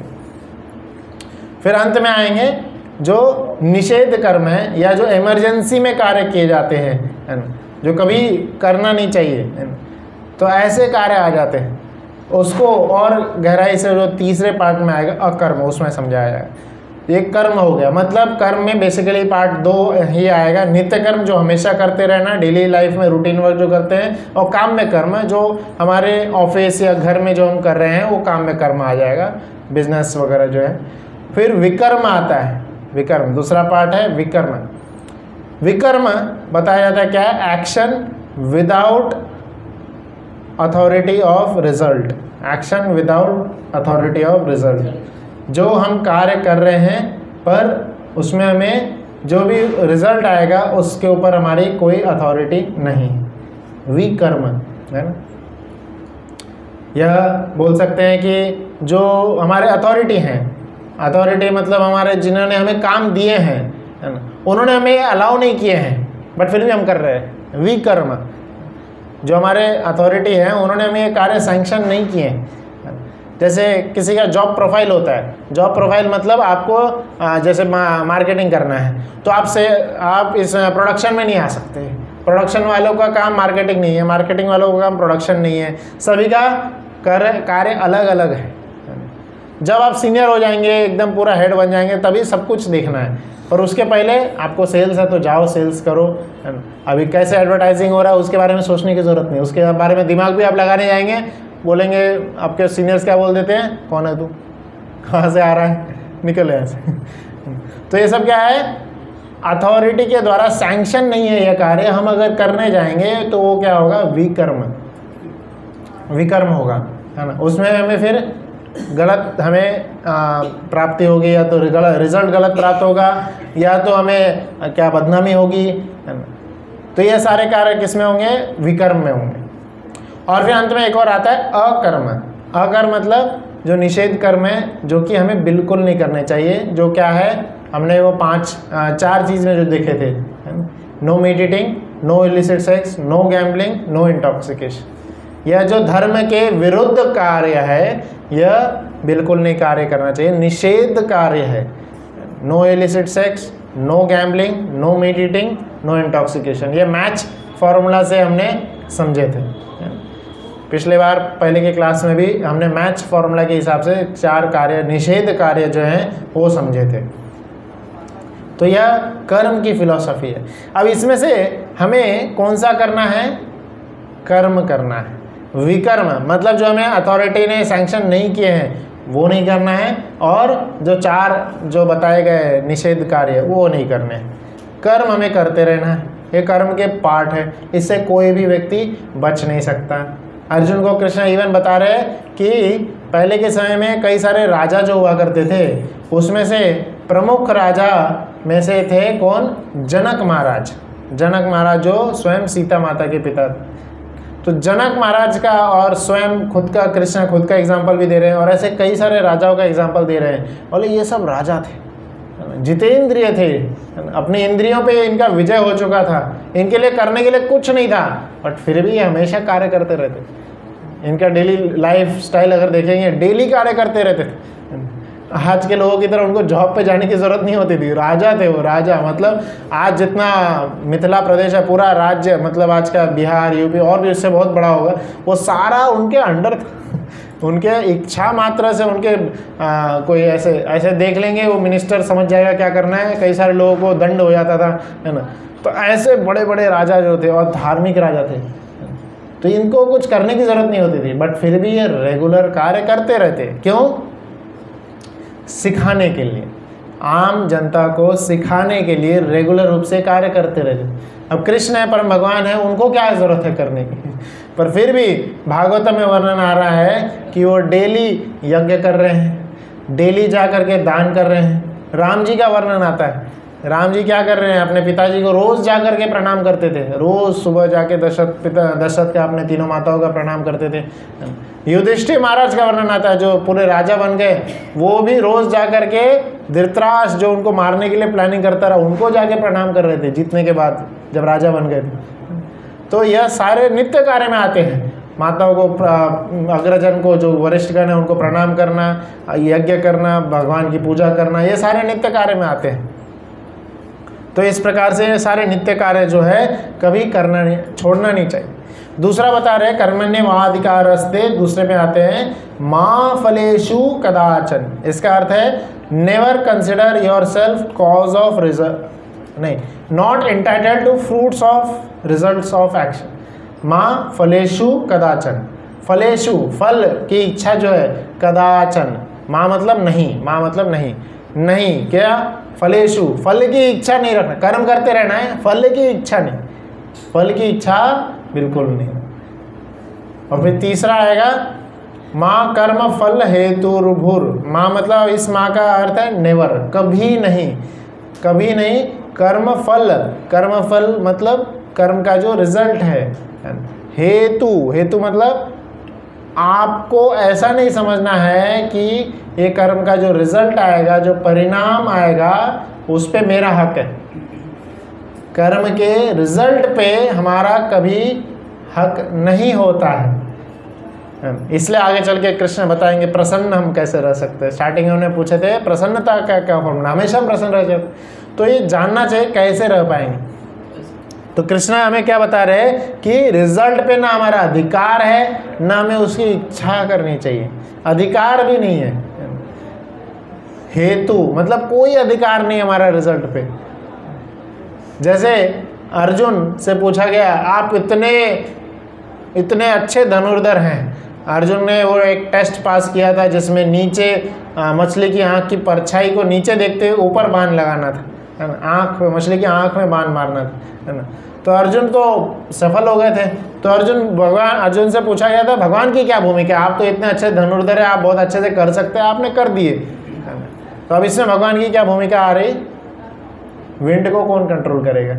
फिर अंत में आएंगे जो निषेध कर्म है या जो इमरजेंसी में कार्य किए जाते हैं, है ना, जो कभी करना नहीं चाहिए, है ना, तो ऐसे कार्य आ जाते हैं। उसको और गहराई से जो तीसरे पार्ट में आएगा अकर्म, उसमें समझाया जाएगा। एक कर्म हो गया, मतलब कर्म में बेसिकली पार्ट दो ही आएगा। नित्य कर्म जो हमेशा करते रहना, डेली लाइफ में रूटीन वर्क जो करते हैं, और काम में कर्म जो हमारे ऑफिस या घर में जो हम कर रहे हैं वो काम में कर्म आ जाएगा, बिजनेस वगैरह जो है। फिर विकर्म आता है, विकर्म दूसरा पार्ट है विकर्म। विकर्म बताया जाता है क्या है, action without authority of result, action without authority of result. जो हम कार्य कर रहे हैं पर उसमें हमें जो भी रिजल्ट आएगा उसके ऊपर हमारी कोई अथॉरिटी नहीं, विकर्म है ना। यह बोल सकते हैं कि जो हमारे अथॉरिटी हैं, अथॉरिटी मतलब हमारे जिन्होंने हमें काम दिए हैं, है ना, उन्होंने हमें अलाउ नहीं किए हैं बट फिर भी हम कर रहे हैं, विकर्म। जो हमारे अथॉरिटी हैं उन्होंने हमें ये कार्य सैंक्शन नहीं किए हैं। जैसे किसी का जॉब प्रोफाइल होता है, जॉब प्रोफाइल मतलब आपको जैसे मार्केटिंग करना है तो आपसे आप इस प्रोडक्शन में नहीं आ सकते। प्रोडक्शन वालों का काम मार्केटिंग नहीं है, मार्केटिंग वालों का काम प्रोडक्शन नहीं है, सभी का कार्य कार्य अलग अलग है। जब आप सीनियर हो जाएंगे, एकदम पूरा हेड बन जाएंगे, तभी सब कुछ देखना है, पर उसके पहले आपको सेल्स है तो जाओ सेल्स करो। अभी कैसे एडवर्टाइजिंग हो रहा है उसके बारे में सोचने की ज़रूरत नहीं, उसके बारे में दिमाग भी आप लगाने जाएंगे, बोलेंगे आपके सीनियर्स क्या बोल देते हैं, कौन है तू, कहाँ से आ रहा है, निकल यहाँ से। तो ये सब क्या है, अथॉरिटी के द्वारा सैंक्शन नहीं है यह कार्य। हम अगर करने जाएंगे तो वो क्या होगा, विकर्म, विकर्म होगा, है ना। उसमें हमें फिर गलत हमें प्राप्ति होगी, या तो रिजल्ट गलत प्राप्त होगा, या तो हमें क्या बदनामी होगी, है ना। तो ये सारे कार्य किस में होंगे, विकर्म में होंगे। और फिर अंत में एक और आता है अकर्म। अकर्म मतलब जो निषेध कर्म है, जो कि हमें बिल्कुल नहीं करने चाहिए। जो क्या है, हमने वो पांच चार चीज़ में जो देखे थे, no meat eating, no illicit sex, no gambling, no intoxication. यह जो धर्म के विरुद्ध कार्य है, यह बिल्कुल नहीं कार्य करना चाहिए, निषेध कार्य है। No illicit sex, no gambling, no meat eating, no intoxication. ये मैच फॉर्मूला से हमने समझे थे पिछले बार, पहले के क्लास में भी हमने मैच फॉर्मूला के हिसाब से चार कार्य, निषेध कार्य जो हैं वो समझे थे। तो यह कर्म की फिलॉसफी है। अब इसमें से हमें कौन सा करना है, कर्म करना है। विकर्म मतलब जो हमें अथॉरिटी ने सैंक्शन नहीं किए हैं वो नहीं करना है, और जो चार जो बताए गए निषेध कार्य वो नहीं करने हैं। कर्म हमें करते रहना है, ये कर्म के पार्ट है, इससे कोई भी व्यक्ति बच नहीं सकता। अर्जुन को कृष्ण इवन बता रहे हैं कि पहले के समय में कई सारे राजा जो हुआ करते थे, उसमें से प्रमुख राजा में से थे कौन, जनक महाराज। जनक महाराज जो स्वयं सीता माता के पिता। तो जनक महाराज का और स्वयं खुद का, कृष्ण खुद का एग्जाम्पल भी दे रहे हैं, और ऐसे कई सारे राजाओं का एग्जाम्पल दे रहे हैं। बोले ये सब राजा थे, जितेंद्रिय थे, अपनी इंद्रियों पे इनका विजय हो चुका था, इनके लिए करने के लिए कुछ नहीं था, बट फिर भी हमेशा कार्य करते रहते। इनका डेली लाइफ स्टाइल अगर देखेंगे, डेली कार्य करते रहते थे। आज के लोगों की तरह उनको जॉब पे जाने की ज़रूरत नहीं होती थी, राजा थे वो। राजा मतलब आज जितना मिथिला प्रदेश है, पूरा राज्य, मतलब आज का बिहार, यूपी और भी उससे बहुत बड़ा होगा, वो सारा उनके अंडर था। उनके इच्छा मात्र से उनके आ, कोई ऐसे ऐसे देख लेंगे, वो मिनिस्टर समझ जाएगा क्या करना है। कई सारे लोगों को दंड हो जाता था, है ना। तो ऐसे बड़े बड़े राजा जो थे, और धार्मिक राजा थे, तो इनको कुछ करने की ज़रूरत नहीं होती थी, बट फिर भी ये रेगुलर कार्य करते रहते। क्यों? सिखाने के लिए, आम जनता को सिखाने के लिए रेगुलर रूप से कार्य करते रहते। अब कृष्ण है, परम भगवान है, उनको क्या ज़रूरत है करने की। पर फिर भी भागवत में वर्णन आ रहा है कि वो डेली यज्ञ कर रहे हैं, डेली जा करके दान कर रहे हैं। राम जी का वर्णन आता है, राम जी क्या कर रहे हैं, अपने पिताजी को रोज़ जा करके प्रणाम करते थे, रोज़ सुबह जाके दशरथ पिता दशरथ का अपने तीनों माताओं का प्रणाम करते थे। युधिष्ठिर महाराज का वर्णन आता है, जो पूरे राजा बन गए, वो भी रोज़ जा करके धृतराष्ट्र जो उनको मारने के लिए प्लानिंग करता रहा, उनको जाके प्रणाम कर रहे थे जीतने के बाद, जब राजा बन गए थे। तो यह सारे नित्य कार्य में आते हैं। माताओं को, अग्रजन को, जो वरिष्ठगण है उनको प्रणाम करना, यज्ञ करना, भगवान की पूजा करना, ये सारे नित्य कार्य में आते हैं। तो इस प्रकार से ये सारे नित्य कार्य जो है कभी करना नहीं, छोड़ना नहीं चाहिए। दूसरा बता रहे कर्मण्येवाधिकारस्ते, दूसरे में आते हैं मा फलेषु कदाचन। इसका अर्थ है never consider yourself cause of result, नहीं, not entitled to fruits of results of action. माँ फलेषु कदाचन, फलेषु फल की इच्छा जो है, कदाचन, माँ मतलब नहीं, माँ मतलब नहीं, नहीं क्या, फलेषु फल की इच्छा नहीं रखना, कर्म करते रहना है, फल की इच्छा नहीं, फल की इच्छा बिल्कुल नहीं। और फिर तीसरा आएगा माँ कर्म फल हेतुर्भुर। माँ मतलब इस माँ का अर्थ है नेवर, कभी नहीं, कभी नहीं। कर्म फल, कर्म फल मतलब कर्म का जो रिजल्ट है। हेतु, हेतु मतलब आपको ऐसा नहीं समझना है कि ये कर्म का जो रिजल्ट आएगा, जो परिणाम आएगा, उस पे मेरा हक है। कर्म के रिजल्ट पे हमारा कभी हक नहीं होता है। इसलिए आगे चल के कृष्ण बताएंगे प्रसन्न हम कैसे रह सकते हैं। स्टार्टिंग में उन्होंने पूछे थे प्रसन्नता क्या क्या फॉर्मूला, हमेशा हम प्रसन्न रह जाते, तो ये जानना चाहिए कैसे रह पाएंगे। तो कृष्ण हमें क्या बता रहे हैं कि रिजल्ट पे ना हमारा अधिकार है, ना हमें उसकी इच्छा करनी चाहिए, अधिकार भी नहीं है। हेतु मतलब कोई अधिकार नहीं हमारा रिजल्ट पे। जैसे अर्जुन से पूछा गया आप इतने इतने अच्छे धनुर्धर हैं, अर्जुन ने वो एक टेस्ट पास किया था जिसमें नीचे मछली की आंख की परछाई को नीचे देखते हुए ऊपर बाण लगाना था, है ना, आँख मछली की आंख में बाण मारना था, है ना। तो अर्जुन तो सफल हो गए थे। तो अर्जुन भगवान अर्जुन से पूछा गया था भगवान की क्या भूमिका, आप तो इतने अच्छे धनुर्धर है, आप बहुत अच्छे से कर सकते हैं, आपने कर दिए, है ना। तो अब इसमें भगवान की क्या भूमिका आ रही, विंड को कौन कंट्रोल करेगा,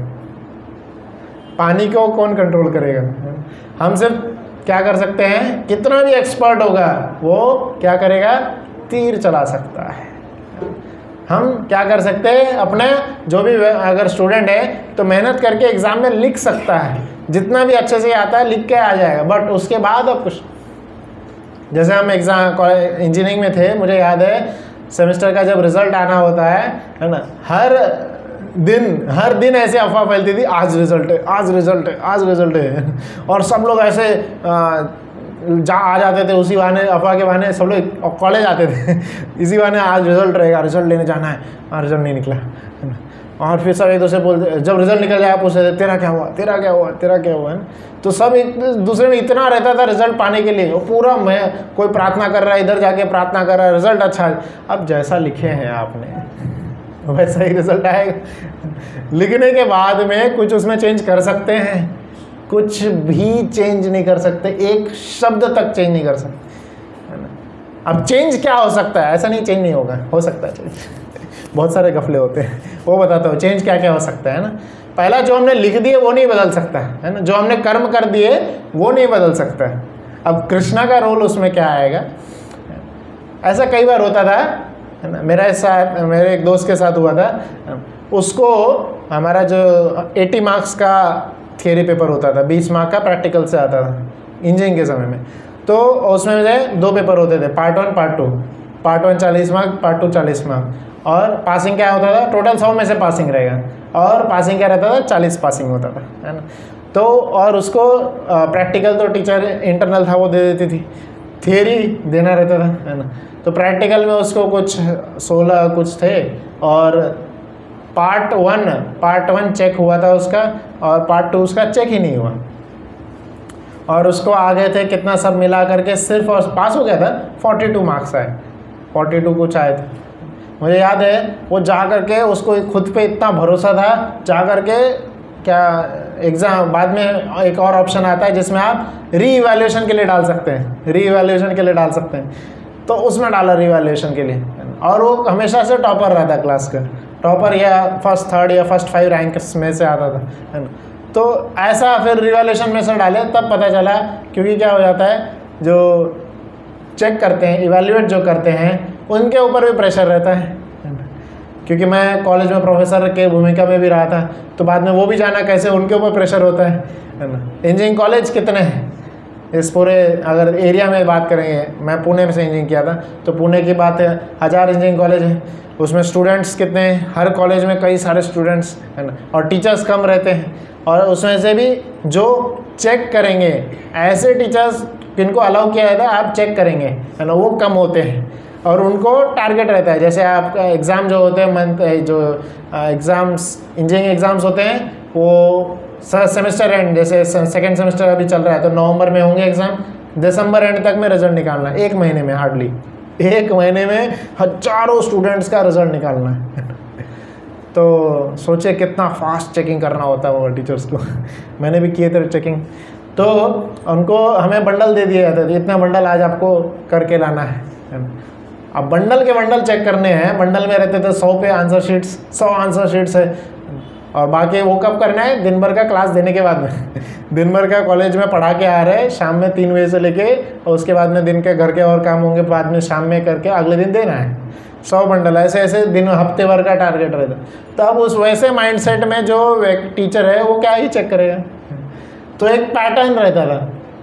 पानी को कौन कंट्रोल करेगा। हम सिर्फ क्या कर सकते हैं, कितना भी एक्सपर्ट होगा वो क्या करेगा, तीर चला सकता है। हम क्या कर सकते हैं, अपने जो भी अगर स्टूडेंट है तो मेहनत करके एग्ज़ाम में लिख सकता है, जितना भी अच्छे से आता है लिख के आ जाएगा, बट उसके बाद अब कुछ। जैसे हम एग्ज़ाम इंजीनियरिंग में थे, मुझे याद है सेमेस्टर का जब रिज़ल्ट आना होता है है ना, हर दिन हर दिन ऐसे अफवाह फैलती थी, आज रिजल्ट है, आज रिजल्ट है, आज रिजल्ट है, और सब लोग ऐसे आ, जा आ जाते थे उसी बहाने, अफवाह के बहाने सब लोग कॉलेज आते थे इसी बहाने आज रिजल्ट रहेगा, रिजल्ट लेने जाना है, और रिजल्ट नहीं निकला, है ना। और फिर सब एक दूसरे बोलते, जब रिजल्ट निकल जाए पूछते थे तेरा क्या हुआ, तेरा क्या हुआ, तेरा क्या हुआ, है ना। तो सब एक दूसरे में इतना रहता था रिजल्ट पाने के लिए, वो पूरा मैं कोई प्रार्थना कर रहा है, इधर जाके प्रार्थना कर रहा है, रिजल्ट अच्छा है। अब जैसा लिखे हैं आपने वैसा ही रिजल्ट आएगा। लिखने के बाद में कुछ उसमें चेंज कर सकते हैं, कुछ भी चेंज नहीं कर सकते, एक शब्द तक चेंज नहीं कर सकते, है ना। अब चेंज क्या हो सकता है, ऐसा नहीं चेंज नहीं होगा, हो सकता है चेंज बहुत सारे गफले होते हैं, वो बताता हूँ चेंज क्या क्या हो सकता है ना। पहला जो हमने लिख दिए वो नहीं बदल सकता है ना, जो हमने कर्म कर दिए वो नहीं बदल सकता है। अब कृष्णा का रोल उसमें क्या आएगा, ऐसा कई बार होता था, है ना। मेरा साथ मेरे एक दोस्त के साथ हुआ था, उसको हमारा जो अस्सी मार्क्स का थियरी पेपर होता था, बीस मार्क का प्रैक्टिकल से आता था इंजीनियरिंग के समय में, तो उसमें मुझे दो पेपर होते थे, part one part two. Part one चालीस मार्क, पार्ट टू चालीस मार्क, और पासिंग क्या होता था, टोटल सौ में से पासिंग रहेगा, और पासिंग क्या रहता था, चालीस पासिंग होता था, है ना। तो और उसको प्रैक्टिकल तो टीचर इंटरनल था वो दे देती थी, थियरी देना रहता था, है ना। तो प्रैक्टिकल में उसको कुछ सोलह कुछ थे, और part one part one check हुआ था उसका, और पार्ट टू उसका चेक ही नहीं हुआ, और उसको आ गए थे कितना सब मिला करके सिर्फ, और पास हो गया था, बयालीस मार्क्स आए, बयालीस कुछ आए थे। मुझे याद है वो जा करके, उसको खुद पे इतना भरोसा था, जा करके क्या एग्ज़ाम बाद में एक और ऑप्शन आता है जिसमें आप री इवैल्यूएशन के लिए डाल सकते हैं, री इवैल्यूएशन के लिए डाल सकते हैं, तो उसमें डाला री इवैल्यूएशन के लिए। और वो हमेशा से टॉपर रहता है क्लास का, टॉपर या फर्स्ट थर्ड या फर्स्ट फाइव रैंक में से आता था, है ना। तो ऐसा फिर रिवैल्यूएशन में से डाले, तब पता चला, क्योंकि क्या हो जाता है जो चेक करते हैं, इवैल्यूएट जो करते हैं, उनके ऊपर भी प्रेशर रहता है। क्योंकि मैं कॉलेज में प्रोफेसर के भूमिका में भी रहा था, तो बाद में वो भी जाना कैसे उनके ऊपर प्रेशर होता है, है ना। इंजीनियरिंग कॉलेज कितने हैं इस पूरे अगर एरिया में बात करेंगे, मैं पुणे में से इंजीनियरिंग किया था, तो पुणे की बात है, हज़ार इंजीनियरिंग कॉलेज है, उसमें स्टूडेंट्स कितने हैं, हर कॉलेज में कई सारे स्टूडेंट्स, है ना, और टीचर्स कम रहते हैं, और उसमें से भी जो चेक करेंगे, ऐसे टीचर्स जिनको अलाउ किया जाता है आप चेक करेंगे, है ना, वो कम होते हैं, और उनको टारगेट रहता है। जैसे आपका एग्ज़ाम जो होते हैं मंथ जो एग्ज़ाम्स इंजीनियरिंग एग्ज़ाम्स होते हैं, वो सेमेस्टर एंड, जैसे सेकेंड सेमेस्टर अभी चल रहा है तो नवंबर में होंगे एग्ज़ाम, दिसंबर एंड तक में रिजल्ट निकालना है, एक महीने में, हार्डली एक महीने में हजारों स्टूडेंट्स का रिजल्ट निकालना है। तो सोचे कितना फास्ट चेकिंग करना होता है वो टीचर्स को। मैंने भी किए थे चेकिंग, तो उनको हमें बंडल दे दिया जाता था, इतना बंडल आज आपको करके लाना है। अब बंडल के बंडल चेक करने हैं, बंडल में रहते थे सौ पे आंसर शीट्स, सौ आंसर शीट्स है, और बाकी वो कब करना है, दिन भर का क्लास देने के बाद में। दिन भर का कॉलेज में पढ़ा के आ रहे हैं शाम में तीन बजे से लेके, और उसके बाद में दिन के घर के और काम होंगे, बाद में शाम में करके अगले दिन देना है सौ बंडल, ऐसे ऐसे दिन हफ्ते भर का टारगेट रहता। तो अब उस वैसे माइंडसेट में जो टीचर है वो क्या ही चेक करेगा। तो एक पैटर्न रहता था,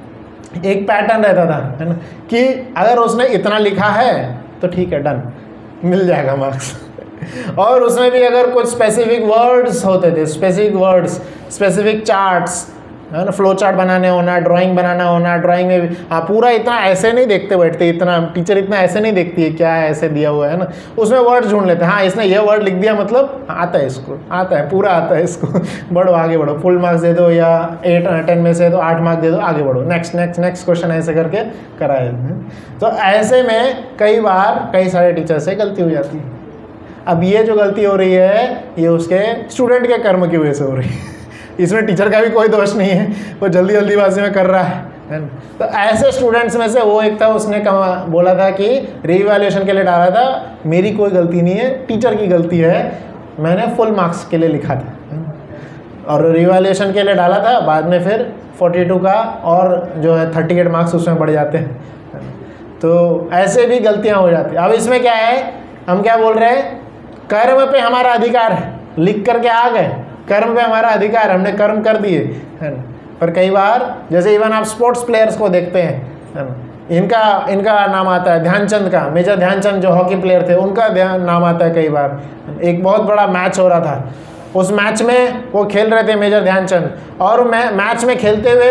एक पैटर्न रहता था, है ना, कि अगर उसने इतना लिखा है तो ठीक है, डन, मिल जाएगा मार्क्स। और उसमें भी अगर कुछ स्पेसिफिक वर्ड्स होते थे, स्पेसिफिक वर्ड्स, स्पेसिफिक चार्ट्स, है ना, फ्लो चार्ट बनाने होना, ड्राइंग बनाना होना, ड्राइंग में भी हाँ पूरा इतना ऐसे नहीं देखते बैठते, इतना टीचर इतना ऐसे नहीं देखती है क्या ऐसे दिया हुआ है ना, उसमें वर्ड ढूंढ लेते हैं, हाँ इसने ये वर्ड लिख दिया मतलब आता है, इसको आता है, पूरा आता है इसको, बढ़ो आगे बढ़ो, फुल मार्क्स दे दो, या एट टेन में से तो आठ मार्क्स दे दो, आगे बढ़ो, नेक्स्ट नेक्स्ट नेक्स्ट क्वेश्चन, ऐसे करके कराए। तो ऐसे में कई बार कई सारे टीचर से गलती हो जाती है। अब ये जो गलती हो रही है ये उसके स्टूडेंट के कर्म की वजह से हो रही है, इसमें टीचर का भी कोई दोष नहीं है, वो जल्दी जल्दीबाजी में कर रहा है। तो ऐसे स्टूडेंट्स में से वो एक था, उसने कहा बोला था कि रीवैल्यूएशन के लिए डाला था, मेरी कोई गलती नहीं है, टीचर की गलती है, मैंने फुल मार्क्स के लिए लिखा था और रिवैल्यूएशन के लिए डाला था, बाद में फिर बयालीस का और जो है अड़तीस मार्क्स उसमें बढ़ जाते हैं। तो ऐसे भी गलतियां हो जाती हैं। अब इसमें क्या है, हम क्या बोल रहे हैं, कर्म पे हमारा अधिकार है, लिख करके आ गए, कर्म पे हमारा अधिकार, हमने कर्म कर दिए, है ना। पर कई बार जैसे इवन आप स्पोर्ट्स प्लेयर्स को देखते हैं, है ना, इनका इनका नाम आता है ध्यानचंद का, मेजर ध्यानचंद जो हॉकी प्लेयर थे उनका नाम आता है कई बार। एक बहुत बड़ा मैच हो रहा था, उस मैच में वो खेल रहे थे मेजर ध्यानचंद, और मैं मैच में खेलते हुए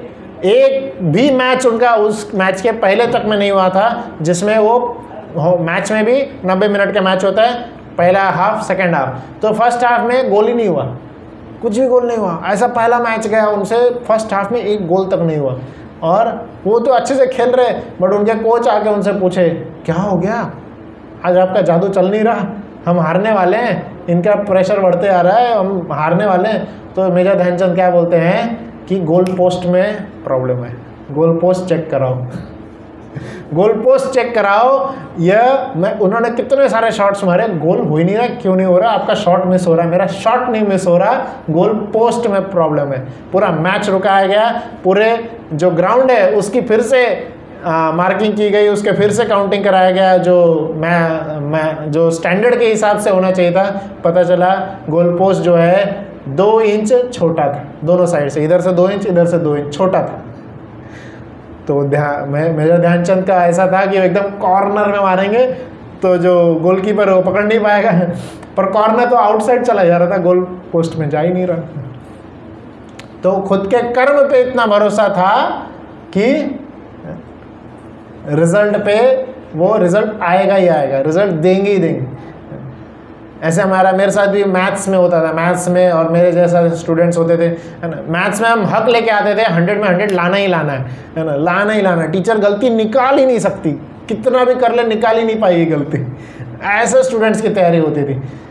एक भी मैच उनका उस मैच के पहले तक में नहीं हुआ था जिसमें वो मैच में भी नब्बे मिनट का मैच होता है, पहला हाफ सेकेंड हाफ, तो फर्स्ट हाफ में गोल ही नहीं हुआ, कुछ भी गोल नहीं हुआ। ऐसा पहला मैच गया उनसे, फर्स्ट हाफ में एक गोल तक नहीं हुआ, और वो तो अच्छे से खेल रहे, बट उनके कोच आके उनसे पूछे क्या हो गया, आज आपका जादू चल नहीं रहा, हम हारने वाले हैं, इनका प्रेशर बढ़ते आ रहा है, हम हारने वाले हैं। तो मेजर ध्यानचंद क्या बोलते हैं कि गोल पोस्ट में प्रॉब्लम है, गोल पोस्ट चेक कराओ, गोल पोस्ट चेक कराओ। यह मैं उन्होंने कितने सारे शॉट्स मारे, गोल हो ही नहीं रहा, क्यों नहीं हो रहा, आपका शॉट मिस हो रहा है, मेरा शॉट नहीं मिस हो रहा, गोल पोस्ट में प्रॉब्लम है। पूरा मैच रुकाया गया, पूरे जो ग्राउंड है उसकी फिर से आ, मार्किंग की गई, उसके फिर से काउंटिंग कराया गया, जो मैं मैं जो स्टैंडर्ड के हिसाब से होना चाहिए था, पता चला गोल पोस्ट जो है दो इंच छोटा था, दोनों साइड से, इधर से दो इंच इधर से दो इंच छोटा था। तो ध्यान मेजर ध्यानचंद का ऐसा था कि एकदम कॉर्नर में मारेंगे तो जो गोलकीपर है वो पकड़ नहीं पाएगा, पर कॉर्नर तो आउटसाइड चला जा रहा था, गोल पोस्ट में जा ही नहीं रहा। तो खुद के कर्म पे इतना भरोसा था कि रिजल्ट पे वो रिजल्ट आएगा ही आएगा, रिजल्ट देंगे ही देंगे। ऐसे हमारा मेरे साथ भी मैथ्स में होता था, मैथ्स में और मेरे जैसा स्टूडेंट्स होते थे, है ना, मैथ्स में हम हक लेके आते थे, हंड्रेड में हंड्रेड लाना ही लाना है, है ना, लाना ही लाना है, टीचर गलती निकाल ही नहीं सकती, कितना भी कर ले निकाल ही नहीं पाएगी गलती, ऐसे स्टूडेंट्स की तैयारी होती थी।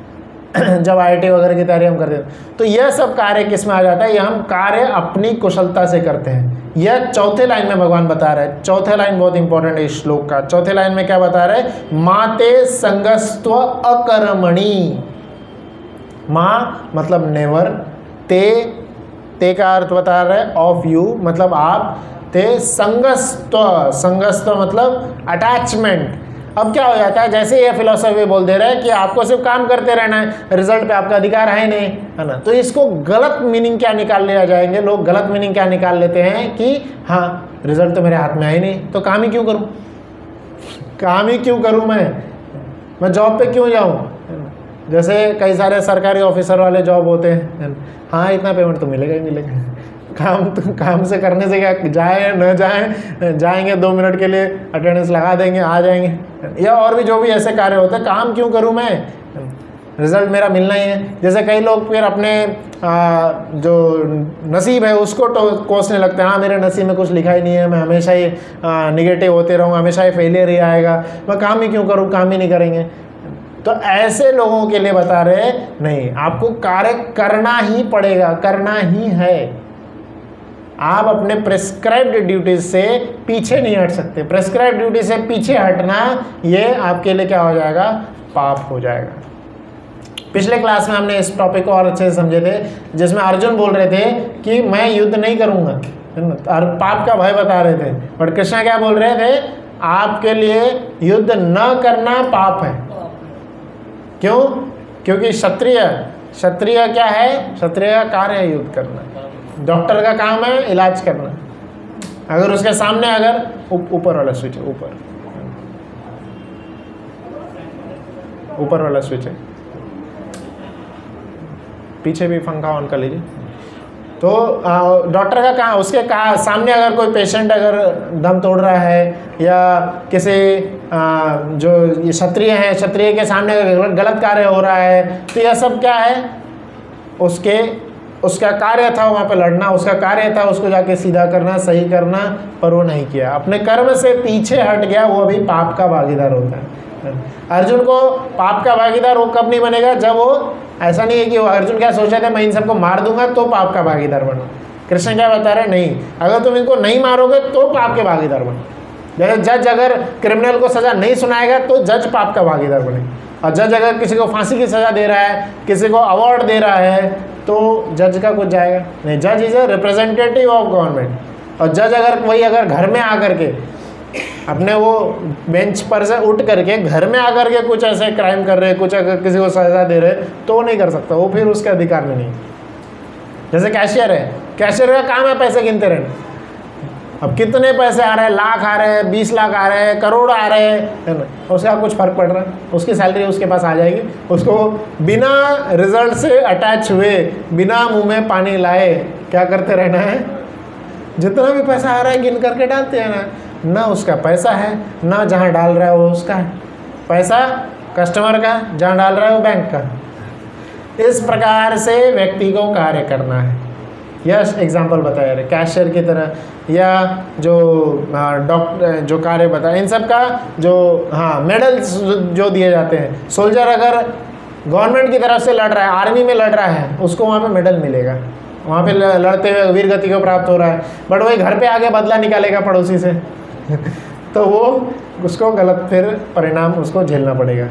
जब आई आई टी वगैरह की तैयारी हम करते हैं। तो यह सब कार्य किस में आ जाता है, यह हम कार्य अपनी कुशलता से करते हैं। यह चौथे लाइन में भगवान बता रहे हैं, चौथे लाइन बहुत इंपॉर्टेंट है इस श्लोक का। चौथे लाइन में क्या बता रहे हैं, माते संगस्त्व अकर्मणि। माँ मतलब नेवर, ते ते का अर्थ बता रहे हैं ऑफ यू मतलब आप, ते संगस्त्व, संगस्त्व मतलब अटैचमेंट। अब क्या हो जाता है, जैसे ये फिलोसफी बोल दे रहा है कि आपको सिर्फ काम करते रहना है, रिजल्ट पे आपका अधिकार है नहीं, है ना। तो इसको गलत मीनिंग क्या निकाल लिया जाएंगे लोग, गलत मीनिंग क्या निकाल लेते हैं कि हाँ रिजल्ट तो मेरे हाथ में है ही नहीं, तो काम ही क्यों करूँ, काम ही क्यों करूँ, मैं मैं जॉब पे क्यों जाऊँ। जैसे कई सारे सरकारी ऑफिसर वाले जॉब होते हैं, हाँ इतना पेमेंट तो मिलेगा ही मिलेगा, काम तो काम से करने से क्या, जाए न जाए, जाएंगे दो मिनट के लिए अटेंडेंस लगा देंगे आ जाएंगे। या और भी जो भी ऐसे कार्य होते हैं, काम क्यों करूं मैं, रिजल्ट मेरा मिलना ही है। जैसे कई लोग फिर अपने आ, जो नसीब है उसको तो कोसने लगते हैं, हाँ मेरे नसीब में कुछ लिखा ही नहीं है, मैं हमेशा ही निगेटिव होते रहूँगा, हमेशा ही फेलियर ही आएगा, मैं काम ही क्यों करूँ, काम ही नहीं करेंगे। तो ऐसे लोगों के लिए बता रहे नहीं, आपको कार्य करना ही पड़ेगा, करना ही है। आप अपने प्रेस्क्राइब्ड ड्यूटी से पीछे नहीं हट सकते। प्रेस्क्राइब्ड ड्यूटी से पीछे हटना ये आपके लिए क्या हो जाएगा, पाप हो जाएगा। पिछले क्लास में हमने इस टॉपिक को और अच्छे से समझे थे, जिसमें अर्जुन बोल रहे थे कि मैं युद्ध नहीं करूंगा और पाप का भय बता रहे थे, बट कृष्णा क्या बोल रहे थे, आपके लिए युद्ध न करना पाप है। क्यों, क्योंकि क्षत्रिय क्षत्रिय क्या है, क्षत्रिय का कार्य है युद्ध करना, डॉक्टर का काम है इलाज करना। अगर उसके सामने अगर ऊपर वाला स्विच है, ऊपर ऊपर वाला स्विच है, पीछे भी पंखा ऑन कर लीजिए। तो डॉक्टर का काम, उसके का, सामने अगर कोई पेशेंट अगर दम तोड़ रहा है या किसी आ, जो ये क्षत्रिय है, क्षत्रिय के सामने अगर गलत कार्य हो रहा है, तो यह सब क्या है, उसके उसका कार्य था वहाँ पे लड़ना, उसका कार्य था उसको जाके सीधा करना, सही करना, पर वो नहीं किया, अपने कर्म से पीछे हट गया, वो अभी पाप का भागीदार होता है। अर्जुन को पाप का भागीदार वो कब नहीं बनेगा, जब वो, ऐसा नहीं है कि वो अर्जुन क्या सोच रहे थे मैं इन सबको मार दूंगा तो पाप का भागीदार बनो। कृष्ण क्या बता रहे, नहीं, अगर तुम इनको नहीं मारोगे तो पाप के भागीदार बनो। जैसे जज अगर क्रिमिनल को सजा नहीं सुनाएगा तो जज पाप का भागीदार बने, और जज अगर किसी को फांसी की सजा दे रहा है, किसी को अवार्ड दे रहा है, तो जज का कुछ जाएगा नहीं। जज is a representative of government. और जज अगर वही अगर घर में आकर के अपने वो बेंच पर से उठ करके घर में आकर के कुछ ऐसे क्राइम कर रहे, कुछ अगर किसी को सजा दे रहे, तो वो नहीं कर सकता, वो फिर उसके अधिकार में नहीं। जैसे कैशियर है, कैशियर का काम है पैसे गिनते रहना। अब कितने पैसे आ रहे हैं, लाख आ रहे हैं, बीस लाख आ रहे हैं, करोड़ आ रहे हैं, है ना, उसका कुछ फर्क पड़ रहा है, उसकी सैलरी उसके पास आ जाएगी। उसको बिना रिजल्ट से अटैच हुए, बिना मुंह में पानी लाए क्या करते रहना है, जितना भी पैसा आ रहा है गिन करके डालते हैं ना। ना उसका पैसा है, ना जहाँ डाल रहा है वो उसका है, पैसा कस्टमर का, जहाँ डाल रहा है वो बैंक का। इस प्रकार से व्यक्ति को कार्य करना है। यह एग्जाम्पल बताया रहे कैशियर की तरह, या जो डॉक्टर जो कार्य बताया, इन सब का जो हाँ मेडल्स जो दिए जाते हैं। सोल्जर अगर गवर्नमेंट की तरफ से लड़ रहा है, आर्मी में लड़ रहा है, उसको वहाँ पे मेडल मिलेगा, वहाँ पे लड़ते हुए वीर गति को प्राप्त हो रहा है। बट वही घर पे आके बदला निकालेगा पड़ोसी से तो वो उसको गलत फिर परिणाम उसको झेलना पड़ेगा।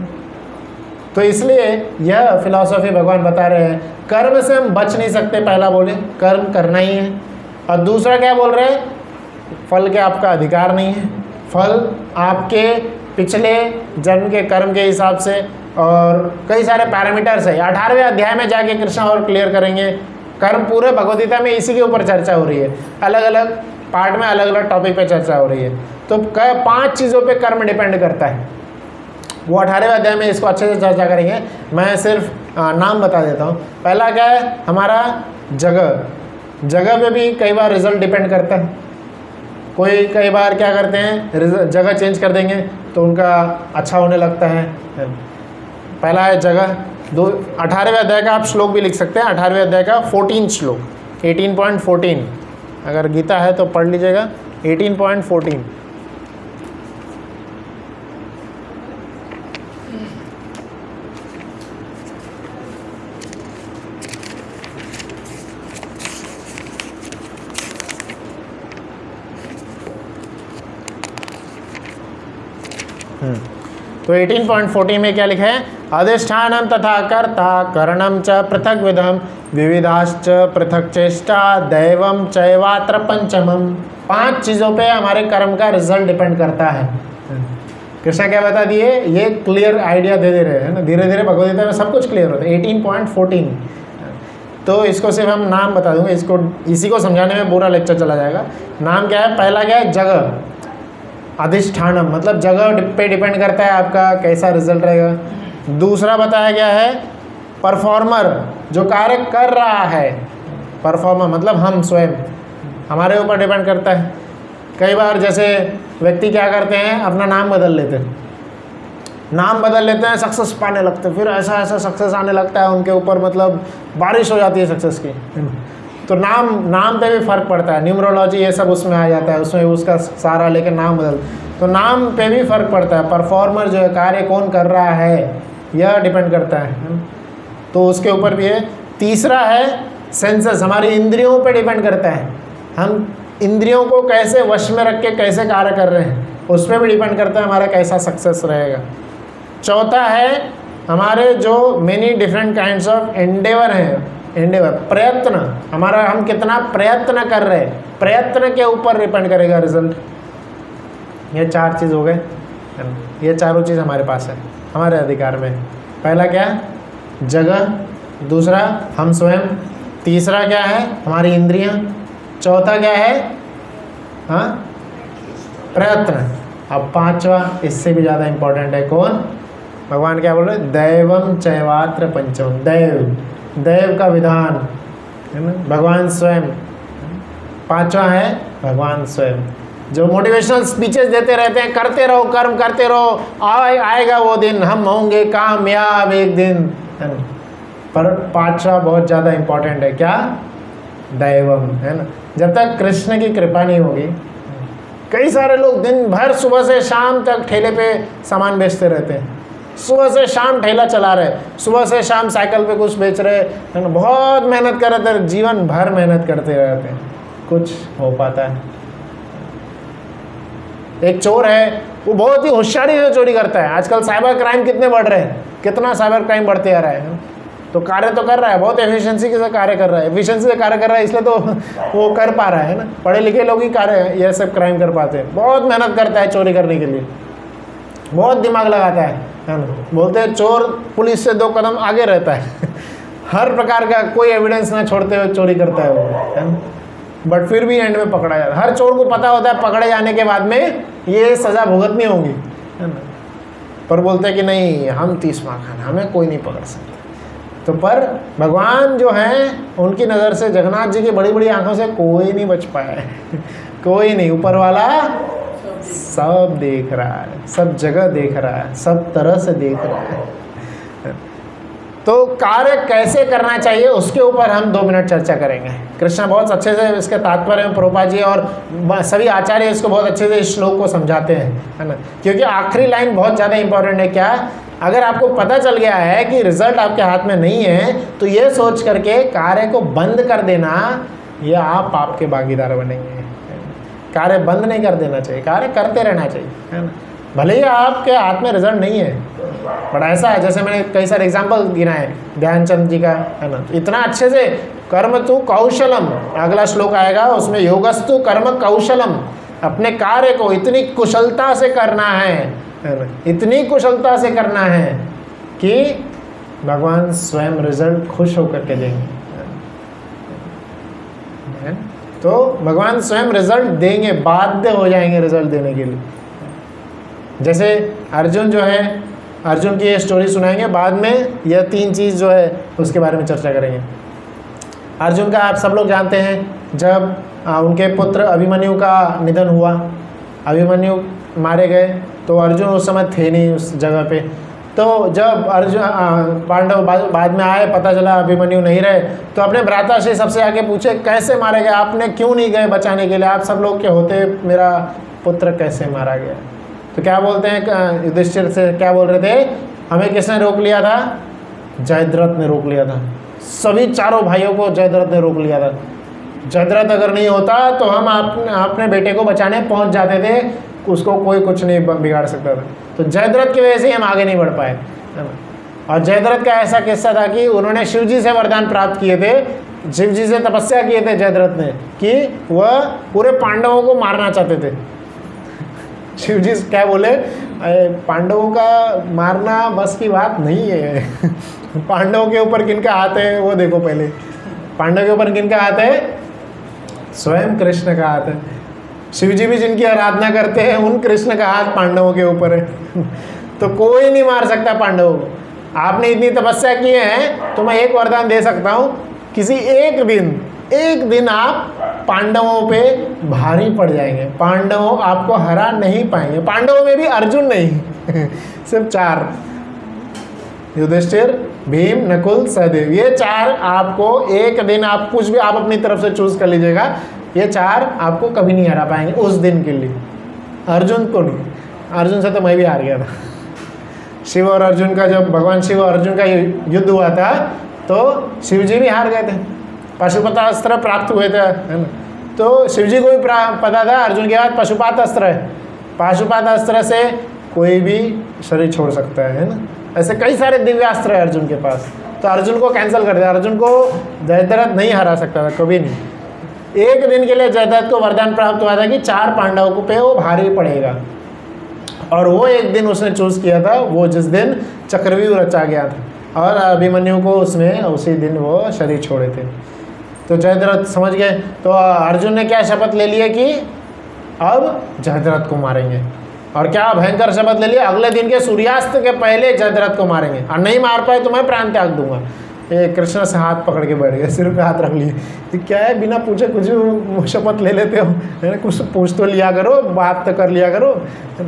तो इसलिए यह फिलॉसफी भगवान बता रहे हैं, कर्म से हम बच नहीं सकते, पहला बोले कर्म करना ही है। और दूसरा क्या बोल रहे हैं, फल के आपका अधिकार नहीं है, फल आपके पिछले जन्म के कर्म के हिसाब से, और कई सारे पैरामीटर्स है। अठारहवें अध्याय में जाके कृष्ण और क्लियर करेंगे। कर्म पूरे भगवद्गीता में इसी के ऊपर चर्चा हो रही है, अलग अलग पार्ट में अलग अलग टॉपिक पे चर्चा हो रही है। तो पांच चीज़ों पे कर्म डिपेंड करता है, वो अठारहवें अध्याय में इसको अच्छे से चर्चा करेंगे। मैं सिर्फ आ, नाम बता देता हूँ। पहला क्या है, हमारा जगह, जगह पे भी कई बार रिजल्ट डिपेंड करता है। कोई कई बार क्या करते हैं, जगह चेंज कर देंगे तो उनका अच्छा होने लगता है। पहला है जगह। दो अठारहवें अध्याय का आप श्लोक भी लिख सकते हैं, अठारहवें अध्याय का फोर्टीन श्लोक, अठारह पॉइंट फोर्टीन, अगर गीता है तो पढ़ लीजिएगा, अठारह पॉइंट फोर्टीन। तो अठारह पॉइंट चौदह में क्या लिखा है, अधिष्ठानम तथा कर्ता करणम च पृथक विधम विविधाश्च पृथक चेष्टा दैवम चैवात्र पंचमम। पांच चीज़ों पे हमारे कर्म का रिजल्ट डिपेंड करता है। कृष्णा क्या बता दिए, ये क्लियर आइडिया दे दे रहे हैं ना, धीरे धीरे भगवद गीता में सब कुछ क्लियर होता है। अठारह पॉइंट चौदह तो इसको सिर्फ हम नाम बता दूंगे, इसको इसी को समझाने में पूरा लेक्चर चला जाएगा। नाम क्या है, पहला क्या है, जगह, अधिष्ठानम मतलब जगह पे डिपेंड करता है आपका कैसा रिजल्ट रहेगा। दूसरा बताया गया है परफॉर्मर, जो कार्य कर रहा है, परफॉर्मर मतलब हम स्वयं, हमारे ऊपर डिपेंड करता है। कई बार जैसे व्यक्ति क्या करते हैं, अपना नाम बदल लेते हैं, नाम बदल लेते हैं, सक्सेस पाने लगते हैं, फिर ऐसा ऐसा सक्सेस आने लगता है उनके ऊपर, मतलब बारिश हो जाती है सक्सेस की। तो नाम नाम पे भी फ़र्क पड़ता है, न्यूमरोलॉजी ये सब उसमें आ जाता है, उसमें उसका सारा लेकर नाम बदल, तो नाम पे भी फ़र्क पड़ता है। परफॉर्मर जो है, कार्य कौन कर रहा है, यह डिपेंड करता है, तो उसके ऊपर भी है। तीसरा है सेंसस, हमारी इंद्रियों पे डिपेंड करता है, हम इंद्रियों को कैसे वश में रख के कैसे कार्य कर रहे हैं, उस पर भी डिपेंड करता है हमारा कैसा सक्सेस रहेगा। चौथा है हमारे जो many different kinds of endeavour हैं, एंडेवर प्रयत्न, हमारा हम कितना प्रयत्न कर रहे हैं, प्रयत्न के ऊपर डिपेंड करेगा रिजल्ट। ये चार चीज़ हो गए, ये चारों चीज़ हमारे पास है, हमारे अधिकार में। पहला क्या, जगह, दूसरा हम स्वयं, तीसरा क्या है हमारी इंद्रियां, चौथा क्या है हाँ प्रयत्न। अब पांचवा इससे भी ज़्यादा इम्पोर्टेंट है, कौन, भगवान क्या बोल रहे हैं, दैवम चैवात्र पंचम, दैव, दैव का विधान है ना, भगवान स्वयं। पांचवा है भगवान स्वयं, जो मोटिवेशनल स्पीचेस देते रहते हैं, करते रहो कर्म करते रहो, आए आएगा वो दिन, हम होंगे कामयाब एक दिन, है ना। पर पांचवा बहुत ज़्यादा इम्पोर्टेंट है, क्या, दैवम, है ना। जब तक कृष्ण की कृपा नहीं होगी, कई सारे लोग दिन भर सुबह से शाम तक ठेले पे सामान बेचते रहते हैं, सुबह से शाम ठेला चला रहे, सुबह से शाम साइकिल पे कुछ बेच रहे, है ना, बहुत मेहनत कर रहे थे, जीवन भर मेहनत करते रहते हैं, कुछ हो पाता है। एक चोर है, वो बहुत ही होशियारी से चोरी करता है। आजकल साइबर क्राइम कितने बढ़ रहे हैं, कितना साइबर क्राइम बढ़ते आ रहा है, तो कार्य तो कर रहा है, बहुत एफिशिएंसी के साथ कार्य कर रहा है, एफिशिएंसी से कार्य कर रहा है, इसलिए तो वो कर पा रहा है ना। पढ़े लिखे लोग ही कार्य ये सब क्राइम कर पाते हैं। बहुत मेहनत करता है चोरी करने के लिए, बहुत दिमाग लगाता है, है ना। बोलते हैं चोर पुलिस से दो कदम आगे रहता है हर प्रकार का कोई एविडेंस ना छोड़ते हुए चोरी करता है वो, है ना। बट फिर भी एंड में पकड़ा जाता है। हर चोर को पता होता है पकड़े जाने के बाद में ये सज़ा भुगतनी होगी, है ना, पर बोलते हैं कि नहीं, हम तीसवा खाना, हमें कोई नहीं पकड़ सकता। तो पर भगवान जो हैं उनकी नज़र से, जगन्नाथ जी की बड़ी बड़ी आंखों से कोई नहीं बच पाया है कोई नहीं, ऊपर वाला सब देख रहा है, सब जगह देख रहा है, सब तरह से देख रहा है। तो कार्य कैसे करना चाहिए उसके ऊपर हम दो मिनट चर्चा करेंगे। कृष्ण बहुत अच्छे से इसके तात्पर्य में प्रभुपाद जी और सभी आचार्य इसको बहुत अच्छे से इस श्लोक को समझाते हैं, है ना। क्योंकि आखिरी लाइन बहुत ज़्यादा इंपॉर्टेंट है। क्या, अगर आपको पता चल गया है कि रिजल्ट आपके हाथ में नहीं है, तो ये सोच करके कार्य को बंद कर देना, ये आप आपके भागीदार बनेंगे। कार्य बंद नहीं कर देना चाहिए, कार्य करते रहना चाहिए, है ना। भले ही आपके हाथ में रिजल्ट नहीं है, बट ऐसा है, जैसे मैंने कई सारे एग्जाम्पल गिनाए ध्यानचंद जी का, है ना, इतना अच्छे से कर्म तु कौशलम, अगला श्लोक आएगा उसमें, योगस्तु कर्म कौशलम, अपने कार्य को इतनी कुशलता से करना है, है ना, इतनी कुशलता से करना है कि भगवान स्वयं रिजल्ट खुश होकर के देंगे, है। तो भगवान स्वयं रिजल्ट देंगे, बाध्य हो जाएंगे रिजल्ट देने के लिए। जैसे अर्जुन जो है, अर्जुन की ये स्टोरी सुनाएंगे, बाद में यह तीन चीज़ जो है उसके बारे में चर्चा करेंगे। अर्जुन का आप सब लोग जानते हैं, जब आ, उनके पुत्र अभिमन्यु का निधन हुआ, अभिमन्यु मारे गए, तो अर्जुन उस समय थे नहीं उस जगह पे। तो जब अर्जुन पांडव बाद में आए, पता चला अभिमन्यु नहीं रहे, तो अपने भ्राता से सबसे आके पूछे कैसे मारे गए, आपने क्यों नहीं गए बचाने के लिए, आप सब लोग के होते मेरा पुत्र कैसे मारा गया। तो क्या बोलते हैं, युधिष्ठिर से क्या बोल रहे थे, हमें किसने रोक लिया था, जयद्रथ ने रोक लिया था, सभी चारों भाइयों को जयद्रथ ने रोक लिया था। जयद्रथ अगर नहीं होता तो हम अपने अपने बेटे को बचाने पहुंच जाते थे, उसको कोई कुछ नहीं बिगाड़ सकता था। तो जयद्रथ की वजह से हम आगे नहीं बढ़ पाए, है ना। और जयद्रथ का ऐसा किस्सा था कि उन्होंने शिव जी से वरदान प्राप्त किए थे, शिव जी से तपस्या किए थे जयद्रथ ने कि वह पूरे पांडवों को मारना चाहते थे। शिव जी क्या बोले, पांडवों का मारना बस की बात नहीं है। पांडवों के ऊपर किनका हाथ है वो देखो पहले, पांडवों के ऊपर किनका हाथ है, स्वयं कृष्ण का हाथ है। शिव जी भी जिनकी आराधना करते हैं उन कृष्ण का हाथ पांडवों के ऊपर है। तो कोई नहीं मार सकता पांडवों को। आपने इतनी तपस्या की है तो मैं एक वरदान दे सकता हूँ, किसी एक दिन एक दिन आप पांडवों पे भारी पड़ जाएंगे, पांडवों आपको हरा नहीं पाएंगे। पांडवों में भी अर्जुन नहीं सिर्फ चार, युधिष्ठिर, भीम, नकुल, सहदेव, ये चार आपको एक दिन, आप कुछ भी आप अपनी तरफ से चूज कर लीजिएगा, ये चार आपको कभी नहीं हरा पाएंगे उस दिन के लिए। अर्जुन को नहीं, अर्जुन से तो मैं भी हार गया था। शिव और अर्जुन का, जब भगवान शिव और अर्जुन का युद्ध हुआ था तो शिव जी भी हार गए थे, पशुपत अस्त्र प्राप्त हुए थे, है ना। तो शिव जी को भी पता था अर्जुन के बाद पशुपात अस्त्र है, पशुपात अस्त्र से कोई भी शरीर छोड़ सकता है, है ना। ऐसे कई सारे दिव्यास्त्र है अर्जुन के पास, तो अर्जुन को कैंसिल कर दिया। अर्जुन को जयद्रथ नहीं हरा सकता था कभी नहीं। एक दिन के लिए जयद्रथ को वरदान प्राप्त हुआ था कि चार पांडवों को पे वो भारी पड़ेगा, और वो एक दिन उसने चूज किया था, वो जिस दिन चक्रव्यूह रचा गया था और अभिमन्यु को उसमें उसी दिन वो शरीर छोड़े थे। तो जयद्रथ समझ गए, तो अर्जुन ने क्या शपथ ले लिया कि अब जयद्रथ को मारेंगे, और क्या भयंकर शपथ ले लिया, अगले दिन के सूर्यास्त के पहले जयद्रथ को मारेंगे, और नहीं मार पाए तो मैं प्राण त्याग दूंगा। ये कृष्ण से हाथ पकड़ के बैठ गए, सिर पे हाथ रख लिए। तो क्या है, बिना पूछे कुछ शपथ ले लेते हो, है ना, कुछ पूछ तो लिया करो, बात तो कर लिया करो।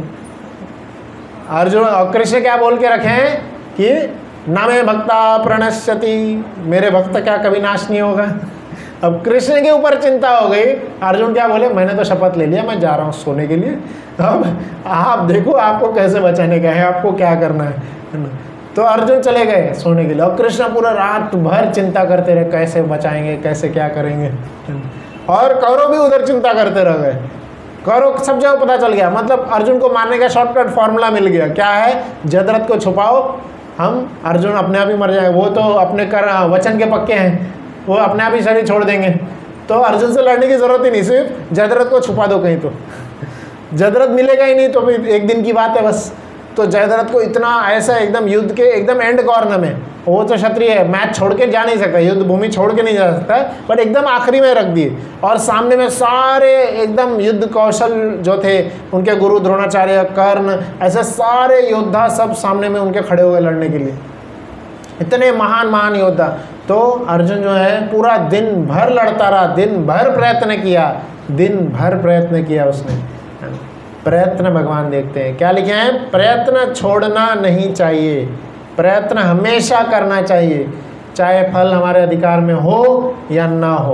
अर्जुन और कृष्ण क्या बोल के रखे हैं कि ना मैं भक्ता प्रणश्यति, मेरे भक्त क्या कभी नाश नहीं होगा। अब कृष्ण के ऊपर चिंता हो गई। अर्जुन क्या बोले, मैंने तो शपथ ले लिया, मैं जा रहा हूँ सोने के लिए, अब आप देखो आपको कैसे बचाने का है, आपको क्या करना है। तो अर्जुन चले गए सोने के लिए, और कृष्ण पूरा रात भर चिंता करते रहे, कैसे बचाएंगे, कैसे क्या करेंगे। और कौरव भी उधर चिंता करते रह गए। कौरव सब जगह पता चल गया, मतलब अर्जुन को मारने का शॉर्टकट फॉर्मूला मिल गया। क्या है, जयद्रथ को छुपाओ, हम अर्जुन अपने आप ही मर जाएंगे, वो तो अपने कर वचन के पक्के हैं, वो अपने आप ही शरीर छोड़ देंगे। तो अर्जुन से लड़ने की जरूरत ही नहीं, सिर्फ जयद्रथ को छुपा दो कहीं, तो जयद्रथ मिलेगा ही नहीं, तो फिर एक दिन की बात है बस। तो जयद्रथ को इतना ऐसा एकदम युद्ध के एकदम एंड कॉर्नर में, वो तो क्षत्रिय है, मैच छोड़ के जा नहीं सकता, युद्ध भूमि छोड़ के नहीं जा सकता, बट एकदम आखिरी में रख दिए, और सामने में सारे एकदम युद्ध कौशल जो थे उनके गुरु द्रोणाचार्य, कर्ण, ऐसे सारे योद्धा सब सामने में उनके खड़े हुए लड़ने के लिए, इतने महान महान योद्धा। तो अर्जुन जो है पूरा दिन भर लड़ता रहा, दिन भर प्रयत्न किया, दिन भर प्रयत्न किया उसने। प्रयत्न भगवान देखते हैं, क्या लिखे हैं, प्रयत्न छोड़ना नहीं चाहिए, प्रयत्न हमेशा करना चाहिए, चाहे फल हमारे अधिकार में हो या ना हो।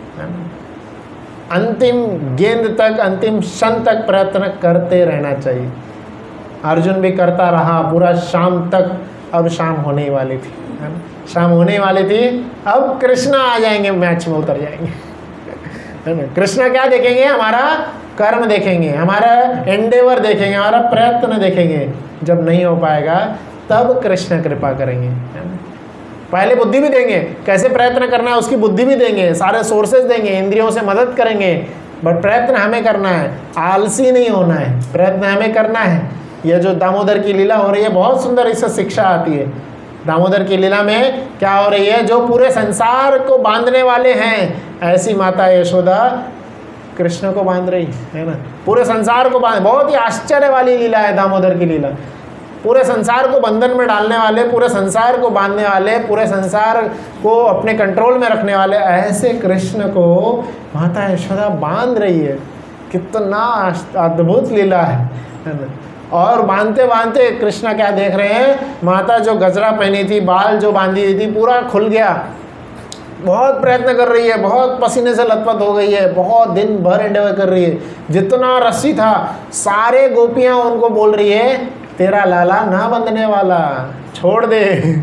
अंतिम गेंद तक, अंतिम क्षण तक प्रयत्न करते रहना चाहिए। अर्जुन भी करता रहा पूरा शाम तक। अब शाम होने वाली थी, है ना, शाम होने वाली थी, अब कृष्ण आ जाएंगे, मैच में उतर जाएंगे, है ना। कृष्ण क्या देखेंगे, हमारा कर्म देखेंगे, हमारा एंडेवर देखेंगे, हमारा प्रयत्न देखेंगे। जब नहीं हो पाएगा तब कृष्ण कृपा करेंगे, है ना। पहले बुद्धि भी देंगे, कैसे प्रयत्न करना है उसकी बुद्धि भी देंगे, सारे सोर्सेज देंगे, इंद्रियों से मदद करेंगे, बट प्रयत्न हमें करना है, आलसी नहीं होना है, प्रयत्न हमें करना है। यह जो दामोदर की लीला हो रही है, बहुत सुंदर इससे शिक्षा आती है। दामोदर की लीला में क्या हो रही है, जो पूरे संसार को बांधने वाले हैं, ऐसी माता यशोदा कृष्ण को बांध रही है ना, पूरे संसार को बांध। बहुत ही आश्चर्य वाली लीला है दामोदर की लीला, पूरे संसार को बंधन में डालने वाले, पूरे संसार को बांधने वाले, पूरे संसार को अपने कंट्रोल में रखने वाले, ऐसे कृष्ण को माता यशोदा बांध रही है। कितना अद्भुत लीला है, है ना। और बांधते बांधते कृष्ण क्या देख रहे हैं, माता जो गजरा पहनी थी, बाल जो बांधी हुई थी, पूरा खुल गया। बहुत प्रयत्न कर रही है, बहुत पसीने से लथपथ हो गई है, बहुत दिन भर एंडेवर कर रही है। जितना रस्सी था, सारे गोपियां उनको बोल रही है, तेरा लाला ना बंधने वाला, छोड़ दे,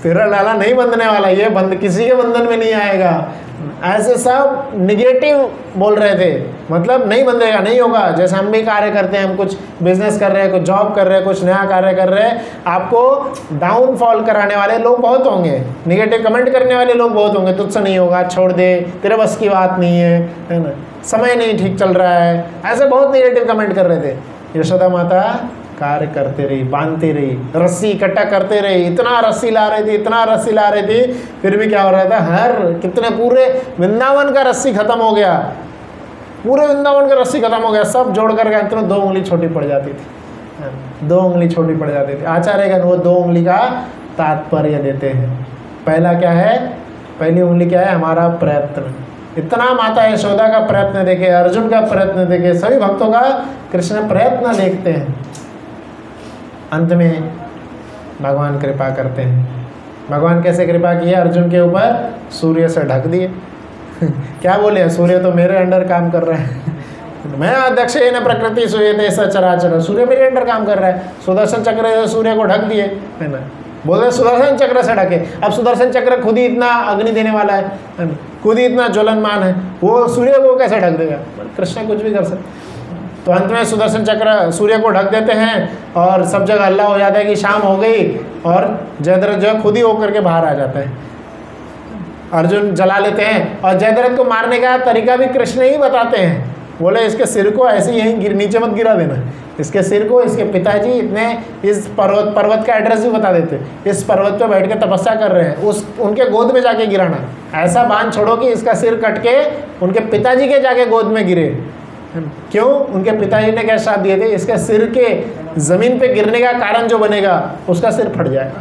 तेरा लाला नहीं बंधने वाला, ये बंद किसी के बंधन में नहीं आएगा। ऐसे सब निगेटिव बोल रहे थे, मतलब नहीं बंधेगा, नहीं होगा। जैसे हम भी कार्य करते हैं, हम कुछ बिजनेस कर रहे हैं, कुछ जॉब कर रहे हैं, कुछ नया कार्य कर रहे हैं, आपको डाउनफॉल कराने वाले लोग बहुत होंगे, निगेटिव कमेंट करने वाले लोग बहुत होंगे, तुझसे नहीं होगा, छोड़ दे, तेरे बस की बात नहीं है, है ना, समय नहीं ठीक चल रहा है, ऐसे बहुत निगेटिव कमेंट कर रहे थे। यशोदा माता कार्य करते रही, बांधती रही, रस्सी इकट्ठा करते रही, इतना रस्सी ला रही थी, इतना रस्सी ला रही थी, फिर भी क्या हो रहा था, हर कितने पूरे वृंदावन का रस्सी खत्म हो गया, पूरे वृंदावन का रस्सी खत्म हो गया, सब जोड़ कर के अंत में दो उंगली छोटी पड़ जाती थी, दो उंगली छोटी पड़ जाती थी। आचार्यगण वो दो उंगली का तात्पर्य देते हैं। पहला क्या है, पहली उंगली क्या है, हमारा प्रयत्न। इतना माता यशोदा का प्रयत्न देखे, अर्जुन का प्रयत्न देखे, सभी भक्तों का कृष्ण प्रयत्न देखते हैं, अंत में भगवान कृपा करते हैं। भगवान कैसे कृपा की है अर्जुन के ऊपर, सूर्य से ढक दिए। क्या बोले, सूर्य तो मेरे अंडर काम कर रहा है, मैं अध्यक्ष न प्रकृति सूर्य सचराचर, सूर्य मेरे अंडर काम कर रहा है। सुदर्शन चक्र से सूर्य को ढक दिए, है ना, बोले सुदर्शन चक्र से ढके। अब सुदर्शन चक्र खुद ही इतना अग्नि देने वाला है, खुद ही इतना ज्वलनमान है, वो सूर्य को कैसे ढक देगा। कृष्ण कुछ भी कर सकते। तो अंत में सुदर्शन चक्र सूर्य को ढक देते हैं और सब जगह हल्ला हो जाता है कि शाम हो गई, और जयद्रथ जो खुद ही होकर के बाहर आ जाता है। अर्जुन जला लेते हैं, और जयद्रथ को मारने का तरीका भी कृष्ण ही बताते हैं। बोले इसके सिर को ऐसे ही यहीं नीचे मत गिरा देना, इसके सिर को, इसके पिताजी इतने इस पर्वत पर्वत का एड्रेस भी बता देते, इस पर्वत पे बैठ के तपस्या कर रहे हैं, उस उनके गोद में जाके गिराना, ऐसा बांध छोड़ो कि इसका सिर कट के उनके पिताजी के जाके गोद में गिरे। क्यों, उनके पिताजी ने क्या साथ दिए थे, इसके सिर के जमीन पे गिरने का कारण जो बनेगा उसका सिर फट जाएगा।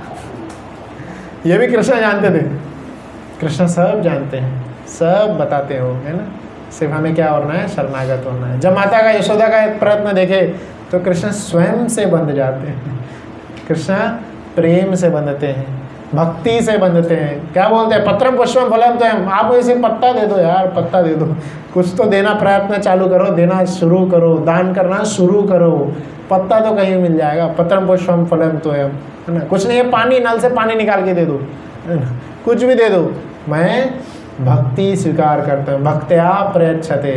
ये भी कृष्ण जानते थे, कृष्ण सब जानते हैं, सब बताते हो, है ना। सिर्फ हमें क्या होना है, शरणागत होना है। जब माता का यशोदा का एक प्रयत्न देखे तो कृष्ण स्वयं से बंध जाते हैं, कृष्ण प्रेम से बंधते हैं, भक्ति से बंधते हैं। क्या बोलते हैं, पत्रम पुष्पम फलम तो हम, आप इसे पत्ता दे दो यार, पत्ता दे दो, कुछ तो देना प्रयत्न चालू करो, देना शुरू करो, दान करना शुरू करो, पत्ता तो कहीं मिल जाएगा। पत्रम पुष्पम फलम तो हम, है ना, कुछ नहीं है, पानी, नल से पानी निकाल के दे दो, है ना, कुछ भी दे दो, मैं भक्ति स्वीकार करते हैं। भक्त्या प्रयच्छते,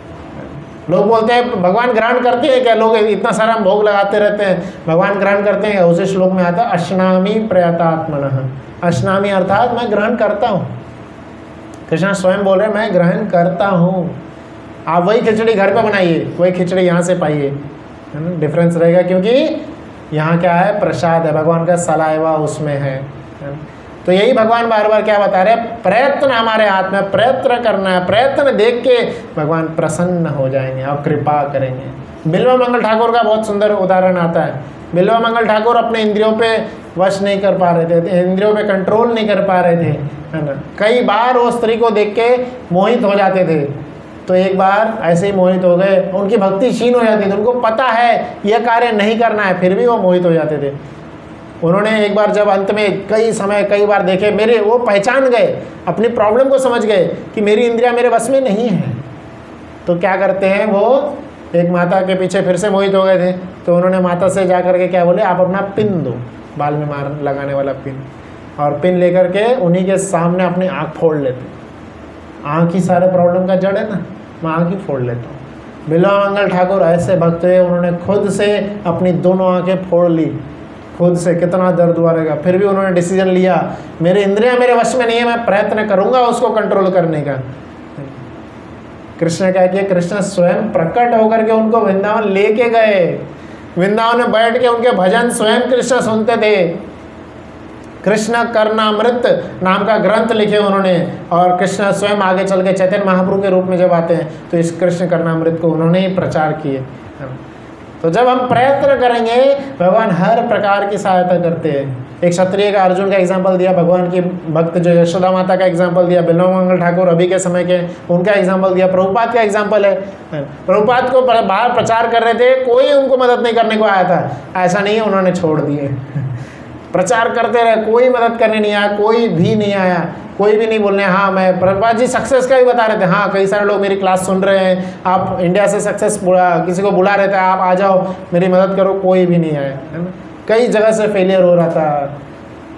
लोग बोलते हैं भगवान ग्रहण करते हैं क्या, लोग इतना सारा भोग लगाते रहते हैं, भगवान ग्रहण करते हैं। उसी श्लोक में आता है अश्नामी प्रयतात्मनः, अश्नामी अर्थात मैं ग्रहण करता हूँ। कृष्ण स्वयं बोल रहे हैं मैं ग्रहण करता हूँ। आप वही खिचड़ी घर पे बनाइए, वही खिचड़ी यहाँ से पाइए, है ना, डिफरेंस रहेगा, क्योंकि यहाँ क्या है, प्रसाद है, भगवान का सलाइवा उसमें है, है। तो यही भगवान बार बार क्या बता रहे हैं, प्रयत्न हमारे हाथ में, प्रयत्न करना है, प्रयत्न देख के भगवान प्रसन्न हो जाएंगे और कृपा करेंगे। बिल्वा मंगल ठाकुर का बहुत सुंदर उदाहरण आता है। बिल्वा मंगल ठाकुर अपने इंद्रियों पे वश नहीं कर पा रहे थे, इंद्रियों पे कंट्रोल नहीं कर पा रहे थे, है ना। कई बार वो स्त्री को देख के मोहित हो जाते थे, तो एक बार ऐसे ही मोहित हो गए, उनकी भक्ति क्षीण हो जाती थी, उनको पता है यह कार्य नहीं करना है, फिर भी वो मोहित हो जाते थे। उन्होंने एक बार जब अंत में कई समय कई बार देखे, मेरे वो पहचान गए, अपनी प्रॉब्लम को समझ गए कि मेरी इंद्रियां मेरे बस में नहीं है, तो क्या करते हैं, वो एक माता के पीछे फिर से मोहित हो गए थे। तो उन्होंने माता से जा करके क्या बोले, आप अपना पिन दो, बाल में मार लगाने वाला पिन, और पिन लेकर के उन्हीं के सामने अपनी आँख फोड़ लेते। आँख ही सारे प्रॉब्लम का जड़ है ना, मैं आँख ही फोड़ लेता हूँ। बिल्वा मंगल ठाकुर ऐसे भक्त है, उन्होंने खुद से अपनी दोनों आँखें फोड़ ली, खुद से, कितना दर्द हुआ रहेगा, फिर भी उन्होंने डिसीजन लिया, मेरे इंद्रियां मेरे वश में नहीं है, मैं प्रयत्न करूंगा उसको कंट्रोल करने का। कृष्ण क्या किया, कृष्ण स्वयं प्रकट होकर के उनको वृंदावन लेके गए, वृंदावन में बैठ के उनके भजन स्वयं कृष्ण सुनते थे। कृष्ण करनामृत नाम का ग्रंथ लिखे उन्होंने, और कृष्ण स्वयं आगे चल के चैतन्य महाप्रभु के रूप में जब आते हैं तो इस कृष्ण करनामृत को उन्होंने ही प्रचार किए। तो जब हम प्रयत्न करेंगे भगवान हर प्रकार की सहायता करते हैं। एक क्षत्रिय का अर्जुन का एग्जाम्पल दिया, भगवान की भक्त जो यशोदा माता का एग्जाम्पल दिया, बिल्वा मंगल ठाकुर अभी के समय के उनका एग्जाम्पल दिया, प्रभुपाद का एग्जाम्पल है। प्रभुपाद को बाहर प्रचार कर रहे थे, कोई उनको मदद नहीं करने को आया था, ऐसा नहीं है उन्होंने छोड़ दिए, प्रचार करते रहे, कोई मदद करने नहीं आया, कोई भी नहीं आया, कोई भी नहीं बोलने हाँ मैं। प्रभुपाद जी सक्सेस का भी बता रहे थे, हाँ कई सारे लोग मेरी क्लास सुन रहे हैं, आप इंडिया से सक्सेस किसी को बुला रहे थे, आप आ जाओ मेरी मदद करो, कोई भी नहीं आया, है ना। कई जगह से फेलियर हो रहा था,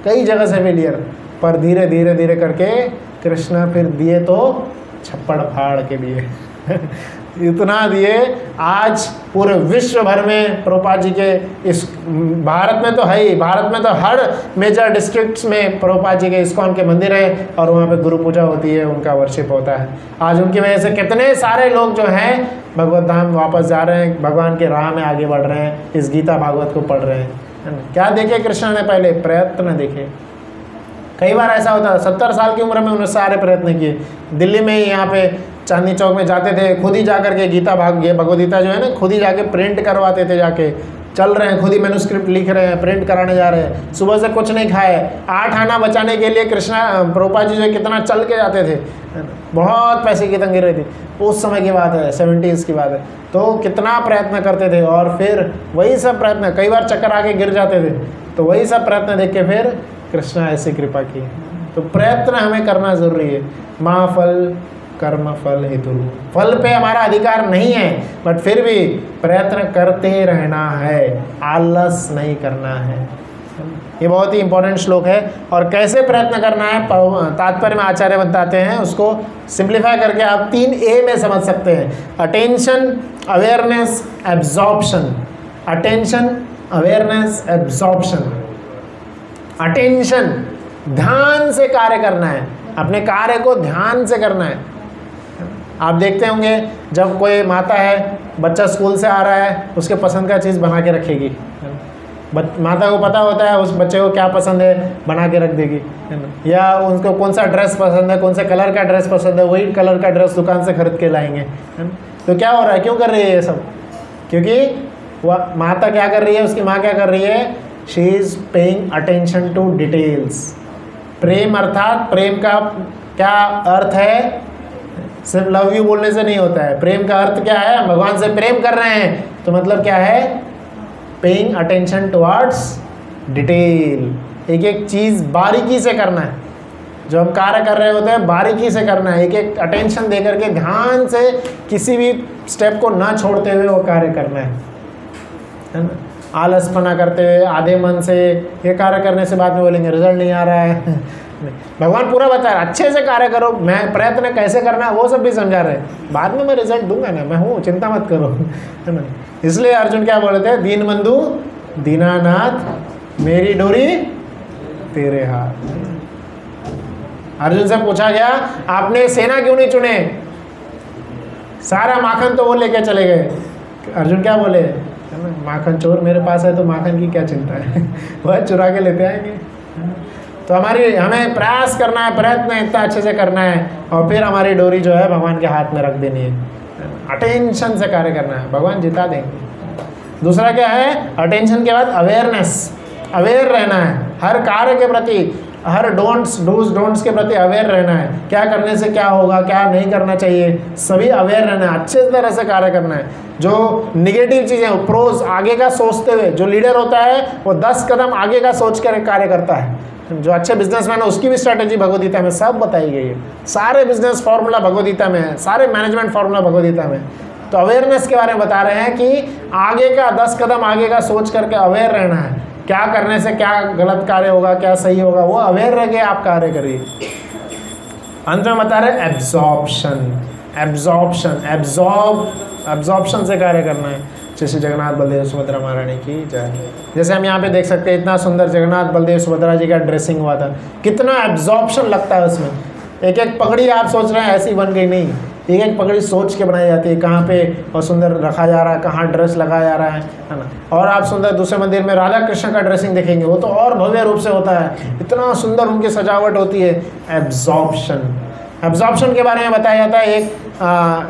कई जगह से फेलियर, पर धीरे धीरे धीरे करके कृष्ण फिर दिए तो छप्पड़ फाड़ के दिए इतना दिए, आज पूरे विश्व भर में प्रभुपाद जी के इस भारत में तो है ही, भारत में तो हर मेजर डिस्ट्रिक्ट्स में प्रभुपाद जी के इस्कॉन के मंदिर है और वहाँ पे गुरु पूजा होती है, उनका वर्शिप होता है। आज उनकी वजह से कितने सारे लोग जो हैं भगवत धाम वापस जा रहे हैं, भगवान के राह में आगे बढ़ रहे हैं, इस गीता भागवत को पढ़ रहे हैं, है ना। क्या देखे कृष्ण ने? पहले प्रयत्न देखे। कई बार ऐसा होता है, सत्तर साल की उम्र में उन्होंने सारे प्रयत्न किए। दिल्ली में ही यहाँ पे चांदनी चौक में जाते थे, खुद ही जा करके गीता भाग ये भगवद गीता जो है ना, खुद ही जाके प्रिंट करवाते थे, जाके चल रहे हैं, खुद ही मैन्युस्क्रिप्ट लिख रहे हैं, प्रिंट कराने जा रहे हैं, सुबह से कुछ नहीं खाए, आठ आना बचाने के लिए कृष्णा प्रभुपाद जी जो कितना चल के जाते थे, बहुत पैसे की तंगी रही थी, उस समय की बात है, सेवेंटीज़ की बात है। तो कितना प्रयत्न करते थे और फिर वही सब प्रयत्न, कई बार चक्कर आके गिर जाते थे, तो वही सब प्रयत्न देख के फिर कृष्णा ऐसी कृपा की। तो प्रयत्न हमें करना ज़रूरी है। माँ फल कर्म फल हेतु, फल पे हमारा अधिकार नहीं है, बट फिर भी प्रयत्न करते रहना है, आलस नहीं करना है। ये बहुत ही इंपॉर्टेंट श्लोक है। और कैसे प्रयत्न करना है तात्पर्य में आचार्य बताते हैं, उसको सिंप्लीफाई करके आप तीन ए में समझ सकते हैं। Attention, awareness, absorption. Attention, awareness, absorption. Attention, ध्यान से कार्य करना है, अपने कार्य को ध्यान से करना है। आप देखते होंगे जब कोई माता है, बच्चा स्कूल से आ रहा है, उसके पसंद का चीज़ बना के रखेगी, माता को पता होता है उस बच्चे को क्या पसंद है, बना के रख देगी, है ना। या उनको कौन सा ड्रेस पसंद है, कौन से कलर का ड्रेस पसंद है, वही कलर का ड्रेस दुकान से खरीद के लाएंगे, है ना। तो क्या हो रहा है, क्यों कर रही है ये सब? क्योंकि वह माता क्या कर रही है, उसकी माँ क्या कर रही है, she is paying attention to details. प्रेम अर्थात, प्रेम का क्या अर्थ है, सिर्फ लव यू बोलने से नहीं होता है। प्रेम का अर्थ क्या है, भगवान से प्रेम कर रहे हैं तो मतलब क्या है, पेइंग अटेंशन टुवर्ड्स डिटेल। एक एक चीज़ बारीकी से करना है, जो हम कार्य कर रहे होते हैं बारीकी से करना है, एक एक अटेंशन दे करके ध्यान से किसी भी स्टेप को ना छोड़ते हुए वो कार्य करना है, है ना। आलसपना करते हुए आधे मन से ये कार्य करने से बाद में बोलेंगे रिजल्ट नहीं आ रहा है भगवान पूरा बता रहा है, अच्छे से कार्य करो, मैं प्रयत्न कैसे करना है वो सब भी समझा रहे हैं, बाद में मैं रिजल्ट दूंगा ना, मैं हूँ, चिंता मत करो, है ना। इसलिए अर्जुन क्या बोले थे, दीन बंधु दीनानाथ मेरी डोरी तेरे हाथ। अर्जुन से पूछा गया आपने सेना क्यों नहीं चुने, सारा माखन तो वो लेके चले गए। अर्जुन क्या बोले, माखन चोर मेरे पास है तो माखन की क्या चिंता है वह चुरा के लेते आएंगे। तो हमारी हमें प्रयास करना है, प्रयत्न इतना अच्छे से करना है और फिर हमारी डोरी जो है भगवान के हाथ में रख देनी है, अटेंशन से कार्य करना है, भगवान जिता देंगे। दूसरा क्या है, अटेंशन के बाद अवेयरनेस, अवेयर रहना है, हर कार्य के प्रति, हर डोंट्स डूज डोंट्स के प्रति अवेयर रहना है, क्या करने से क्या होगा, क्या नहीं करना चाहिए, सभी अवेयर रहना है, अच्छे तरह से कार्य करना है। जो निगेटिव चीज़ें, प्रोज आगे का सोचते हुए, जो लीडर होता है वो दस कदम आगे का सोच कर कार्य करता है। जो अच्छे बिजनेसमैन है उसकी भी स्ट्रैटेजी भगवद गीता में सब बताई गई है, सारे बिजनेस फार्मूला भगवद गीता में है, सारे मैनेजमेंट फार्मूला भगवद गीता में। तो अवेयरनेस के बारे में बता रहे हैं कि आगे का दस कदम आगे का सोच करके अवेयर रहना है, क्या करने से क्या गलत कार्य होगा, क्या सही होगा, वो अवेयर रह के आप कार्य करिए। अंत में बता रहे एब्जॉर्प्शन, एब्जॉर्प्शन एब्जॉर्ब एब्जॉर्प्शन से कार्य करना है। श्री श्री जगन्नाथ बलदेव सुभद्रा महारानी की जय। जैसे हम यहाँ पे देख सकते हैं इतना सुंदर जगन्नाथ बलदेव सुभद्रा जी का ड्रेसिंग हुआ था, कितना एब्जॉर्प्शन लगता है उसमें। एक एक पगड़ी आप सोच रहे हैं ऐसी बन गई नहीं, एक एक पगड़ी सोच के बनाई जाती है, कहाँ पे और सुंदर रखा जा रहा है, कहाँ ड्रेस लगाया जा रहा है, है ना। और आप सुंदर दूसरे मंदिर में राधा कृष्ण का ड्रेसिंग देखेंगे, वो तो और भव्य रूप से होता है, इतना सुंदर उनकी सजावट होती है। एब्जॉर्प्शन, एब्जॉर्प्शन के बारे में बताया जाता है, एक आ,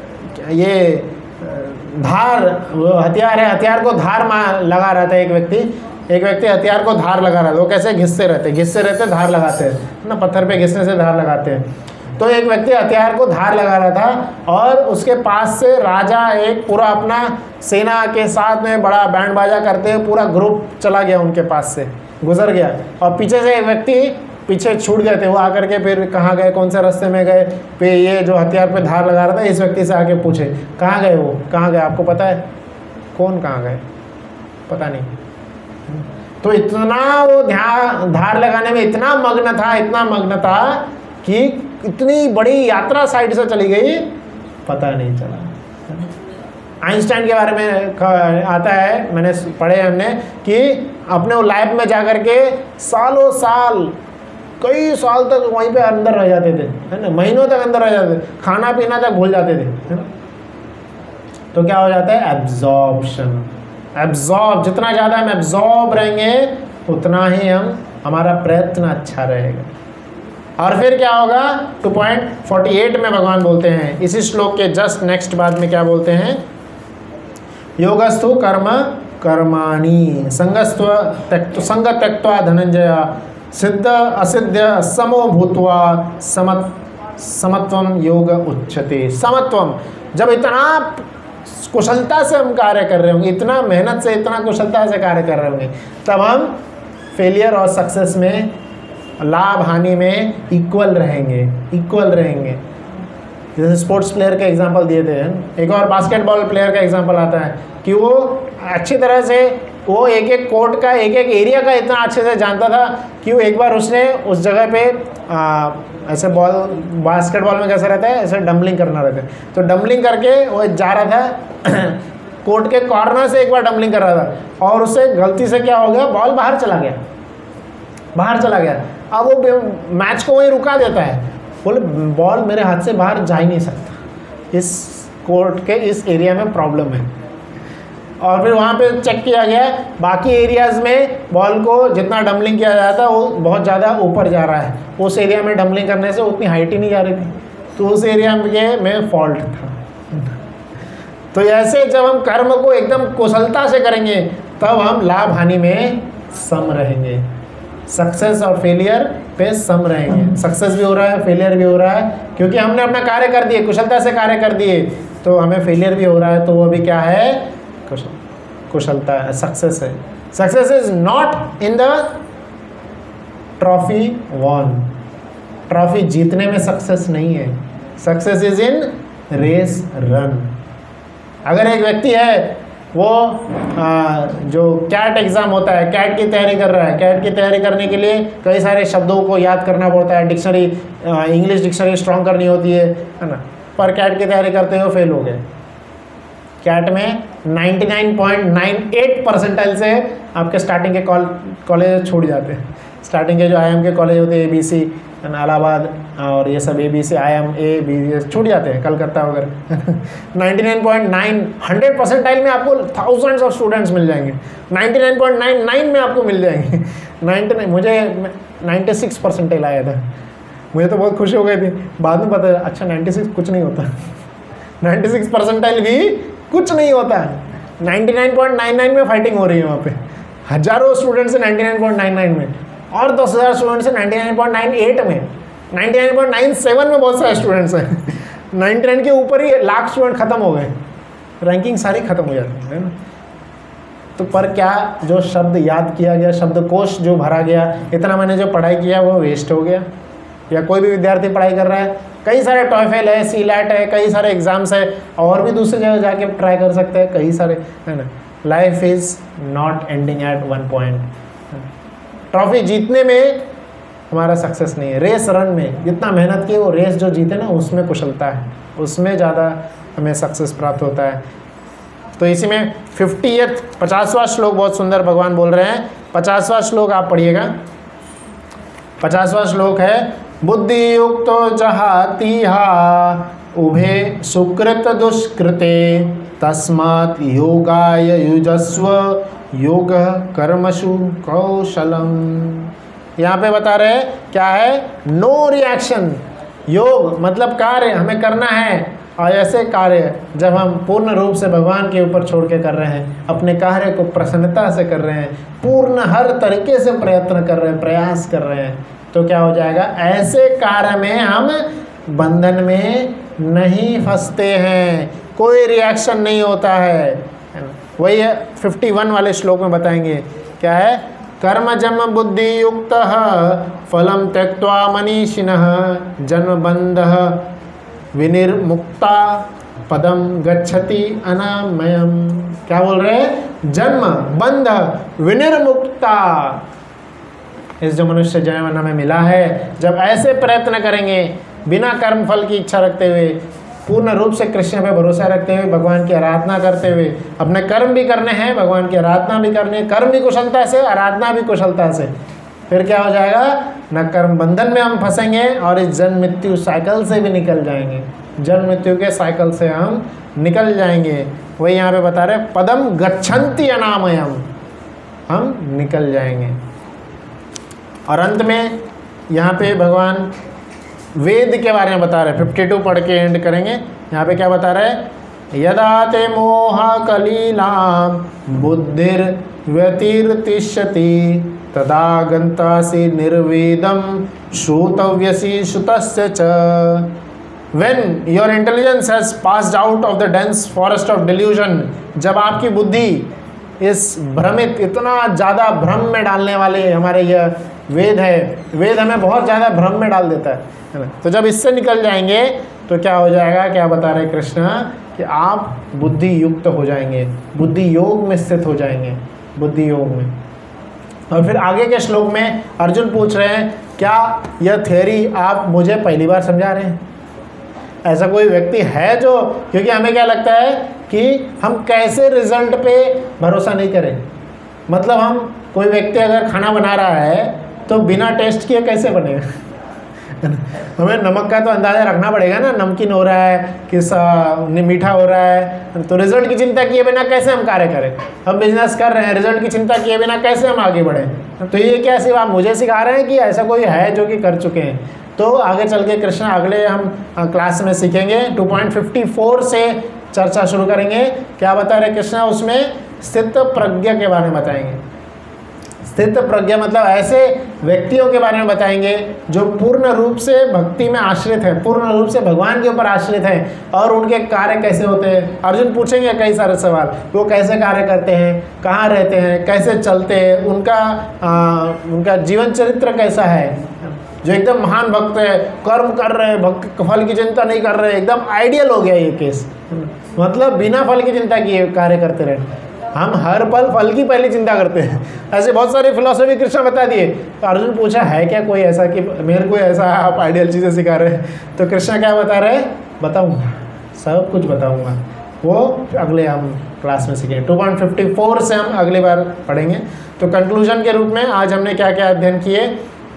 ये धार वो हथियार है, हथियार को धार मार लगा रहता है एक व्यक्ति, एक व्यक्ति हथियार को धार लगा रहा है, वो कैसे घिसते रहते घिसते रहते धार लगाते हैं ना, पत्थर पे घिसने से धार लगाते हैं। तो एक व्यक्ति हथियार को धार लगा रहा था और उसके पास से राजा एक पूरा अपना सेना के साथ में बड़ा बैंड बाजा करते हुए पूरा ग्रुप चला गया, उनके पास से गुजर गया और पीछे से एक व्यक्ति पीछे छूट गए थे, वो आकर के फिर कहाँ गए, कौन से रास्ते में गए, फिर ये जो हथियार पे धार लगा रहा था इस व्यक्ति से आके पूछे कहाँ गए, वो कहाँ गए, आपको पता है कौन कहाँ गए, पता नहीं। तो इतना वो ध्यान धार लगाने में इतना मग्न था, इतना मग्न था कि इतनी बड़ी यात्रा साइड से चली गई, पता नहीं चला। आइंस्टाइन के बारे में आता है, मैंने पढ़े हमने, कि अपने लैब में जाकर के सालों साल, कई साल तक वहीं पे अंदर रह जाते थे, है ना, महीनों तक अंदर रह जाते थे, खाना पीना तक भूल जाते थे, है ना। तो क्या हो जाता है? एब्जॉर्प्शन। एब्जॉर्ब, जितना ज़्यादा हम एब्जॉर्ब रहेंगे उतना ही हम हमारा प्रयत्न अच्छा रहेगा। और फिर क्या होगा? टू पॉइंट फोर्टी एट में भगवान बोलते हैं, इसी श्लोक के जस्ट नेक्स्ट बाद में क्या बोलते हैं? योगस्तु कर्म कर्माणि संगस्त्व त्यक्त संग त्यक्त्वा धनंजय सिद्ध असिद्ध समो भूत्वा समत समत्वम योग उच्यते। समत्वम, जब इतना कुशलता से हम कार्य कर रहे होंगे, इतना मेहनत से, इतना कुशलता से कार्य कर रहे होंगे, तब हम फेलियर और सक्सेस में, लाभ हानि में इक्वल रहेंगे, इक्वल रहेंगे। जैसे स्पोर्ट्स प्लेयर का एग्जांपल दिए थे, एक और बास्केटबॉल प्लेयर का एग्जांपल आता है कि वो अच्छी तरह से, वो एक एक कोर्ट का, एक एक एरिया का इतना अच्छे से जानता था कि वो एक बार उसने उस जगह पे आ, ऐसे बॉल, बास्केटबॉल में कैसे रहता है, ऐसे डम्बलिंग करना रहता है, तो डम्बलिंग करके वो जा रहा था कोर्ट के कॉर्नर से एक बार डम्बलिंग कर रहा था, और उससे गलती से क्या हो गया, बॉल बाहर चला गया, बाहर चला गया। अब वो मैच को वहीं रुका देता है, बोले बॉल मेरे हाथ से बाहर जा ही नहीं सकता, इस कोर्ट के इस एरिया में प्रॉब्लम है। और फिर वहाँ पे चेक किया गया, बाकी एरियाज़ में बॉल को जितना डम्बलिंग किया जाता है वो बहुत ज़्यादा ऊपर जा रहा है, उस एरिया में डम्बलिंग करने से उतनी हाइट ही नहीं जा रही थी, तो उस एरिया में में फॉल्ट था। तो ऐसे जब हम कर्म को एकदम कुशलता से करेंगे तब हम लाभ हानि में सम रहेंगे, सक्सेस और फेलियर पे सम रहेंगे। सक्सेस भी हो रहा है, फेलियर भी हो रहा है, क्योंकि हमने अपना कार्य कर दिए, कुशलता से कार्य कर दिए, तो हमें फेलियर भी हो रहा है, तो वो भी क्या है? कुशल कुशलता है, सक्सेस है। Success is not in the trophy won, trophy जीतने में सक्सेस नहीं है, success is in race run. अगर एक व्यक्ति है वो आ, जो कैट एग्ज़ाम होता है, कैट की तैयारी कर रहा है, कैट की तैयारी करने के लिए कई सारे शब्दों को याद करना पड़ता है, डिक्शनरी, इंग्लिश डिक्शनरी स्ट्रॉन्ग करनी होती है है ना, पर कैट की तैयारी करते हुए फेल हो गए। कैट में निन्यानवे पॉइंट नौ आठ परसेंटाइल से आपके स्टार्टिंग के कॉलेज छूट जाते हैं, स्टार्टिंग के जो आई एम के कॉलेज होते हैं, ए बी सी, इलाहाबाद और ये सब, A B C, I M, A B, छूट जाते हैं, कलकत्ता वगैरह। निन्यानवे पॉइंट नौ, हंड्रेड परसेंटाइल में आपको थाउजेंड्स ऑफ स्टूडेंट्स मिल जाएंगे, निन्यानवे पॉइंट नाइन नाइन में आपको मिल जाएंगे। नाइन्टी मुझे छियानवे परसेंटाइल आया था, मुझे तो बहुत खुशी हो गई थी, बाद में पता अच्छा छियानवे कुछ नहीं होता, छियानवे परसेंटाइल भी कुछ नहीं होता है। निन्यानवे पॉइंट नौ नौ में फाइटिंग हो रही है वहाँ पे, हजारों स्टूडेंट्स से निन्यानवे पॉइंट नौ नौ में, और दस हज़ार स्टूडेंट्स से निन्यानवे पॉइंट नौ आठ में, निन्यानवे पॉइंट नौ सात में बहुत सारे स्टूडेंट्स हैं, निन्यानवे के ऊपर ही लाख स्टूडेंट खत्म हो गए, रैंकिंग सारी खत्म हो जाती है ना। तो पर क्या जो शब्द याद किया गया, शब्दकोश जो भरा गया, इतना मैंने जो पढ़ाई किया वो वेस्ट हो गया? या कोई भी विद्यार्थी पढ़ाई कर रहा है, कई सारे टॉयफेल है, सी लैट है, कई सारे एग्जाम्स है, और भी दूसरी जगह जाके ट्राई कर सकते हैं, कई सारे, है ना। Life is not ending at one point. Trophy जीतने में हमारा सक्सेस नहीं है, रेस रन में जितना मेहनत की वो रेस जो जीते ना उसमें कुशलता है, उसमें ज़्यादा हमें सक्सेस प्राप्त होता है। तो इसी में फिफ्टीएथ पचासवां श्लोक बहुत सुंदर भगवान बोल रहे हैं। पचासवां श्लोक आप पढ़िएगा। पचासवां श्लोक है, बुद्धि युक्तो जहातीहा उभे सुकृत दुष्कृते तस्मात् योगाय युजस्व योग कर्मसु कौशलम। यहाँ पे बता रहे हैं क्या है? No reaction. योग मतलब कार्य हमें करना है, और ऐसे कार्य जब हम पूर्ण रूप से भगवान के ऊपर छोड़ के कर रहे हैं, अपने कार्य को प्रसन्नता से कर रहे हैं, पूर्ण हर तरीके से प्रयत्न कर रहे हैं, प्रयास कर रहे हैं, तो क्या हो जाएगा? ऐसे कार्य में हम बंधन में नहीं फंसते हैं, कोई रिएक्शन नहीं होता है। वही है इक्यावन वाले श्लोक में बताएंगे क्या है? कर्मजम बुद्धि युक्त फलम त्यक्त्वा मनीषिणः जन्म बंध विनिर्मुक्ता पदम गच्छति अनामयम। क्या बोल रहे हैं? जन्म बंध विनिर्मुक्ता। इस जो मनुष्य जन्म हमें मिला है, जब ऐसे प्रयत्न करेंगे बिना कर्म फल की इच्छा रखते हुए, पूर्ण रूप से कृष्ण पे भरोसा रखते हुए, भगवान की आराधना करते हुए, अपने कर्म भी करने हैं, भगवान की आराधना भी करनी है, कर्म भी कुशलता से, आराधना भी कुशलता से, फिर क्या हो जाएगा? न कर्म बंधन में हम फंसेंगे और इस जन्म मृत्यु साइकिल से भी निकल जाएंगे। जन्म मृत्यु के साइकिल से हम निकल जाएंगे। वही यहाँ पे बता रहे, पदम गच्छन्ति अनामयम, हम निकल जाएंगे। और अंत में यहाँ पे भगवान वेद के बारे में बता रहे हैं। फिफ्टी टू पढ़ के एंड करेंगे। यहाँ पे क्या बता रहे हैं? यदा ते मोह कलीलाम बुद्धिर व्यतिर्तिष्यति तदा गंतासि निर्वेदम श्रोतव्यसि श्रुतस्य च। When your intelligence has passed out of the dense forest of delusion, जब आपकी बुद्धि इस भ्रमित, इतना ज़्यादा भ्रम में डालने वाले हमारे यह वेद है, वेद हमें बहुत ज़्यादा भ्रम में डाल देता है, है ना? तो जब इससे निकल जाएंगे तो क्या हो जाएगा? क्या बता रहे कृष्ण कि आप बुद्धि युक्त हो जाएंगे, बुद्धि योग में स्थित हो जाएंगे, बुद्धि योग में। और फिर आगे के श्लोक में अर्जुन पूछ रहे हैं, क्या यह थ्योरी आप मुझे पहली बार समझा रहे हैं? ऐसा कोई व्यक्ति है जो, क्योंकि हमें क्या लगता है कि हम कैसे रिजल्ट पे भरोसा नहीं करें। मतलब हम, कोई व्यक्ति अगर खाना बना रहा है तो बिना टेस्ट किए कैसे बनेगा? हमें नमक का तो अंदाज़ा रखना पड़ेगा ना, नमकीन हो रहा है कि मीठा हो रहा है। तो रिजल्ट की चिंता किए बिना कैसे हम कार्य करें? हम बिजनेस कर रहे हैं, रिजल्ट की चिंता किए बिना कैसे हम आगे बढ़ें? तो ये क्या सिर्फ आप मुझे सिखा रहे हैं कि ऐसा कोई है जो कि कर चुके हैं? तो आगे चल के कृष्ण अगले हम क्लास में सीखेंगे। टू पॉइंट फिफ्टी फोर से चर्चा शुरू करेंगे। क्या बता रहे कृष्ण? उसमें स्थित प्रज्ञा के बारे में बताएंगे। स्थित प्रज्ञा मतलब ऐसे व्यक्तियों के बारे में बताएंगे जो पूर्ण रूप से भक्ति में आश्रित हैं, पूर्ण रूप से भगवान के ऊपर आश्रित हैं, और उनके कार्य कैसे होते हैं। अर्जुन पूछेंगे कई सारे सवाल, वो कैसे कार्य करते हैं, कहाँ रहते हैं, कैसे चलते हैं, उनका आ, उनका जीवन चरित्र कैसा है। जो एकदम महान भक्त है, कर्म कर रहे हैं, भक्त फल की चिंता नहीं कर रहे, एकदम आइडियल हो गया ये केस। मतलब बिना फल की चिंता किए कार्य करते रहे। हम हर पल फल की पहले चिंता करते हैं। ऐसे बहुत सारी फिलॉसफी कृष्ण बता दिए। तो अर्जुन पूछा है क्या कोई ऐसा कि मेरे को ऐसा आप आइडियल चीज़ें सिखा रहे हैं? तो कृष्ण क्या बता रहे हैं? बताऊँगा, सब कुछ बताऊँगा। वो अगले हम क्लास में सीखेंगे। टू पॉइंट फिफ्टी फोर से हम अगली बार पढ़ेंगे। तो कंक्लूजन के रूप में आज हमने क्या क्या अध्ययन किए?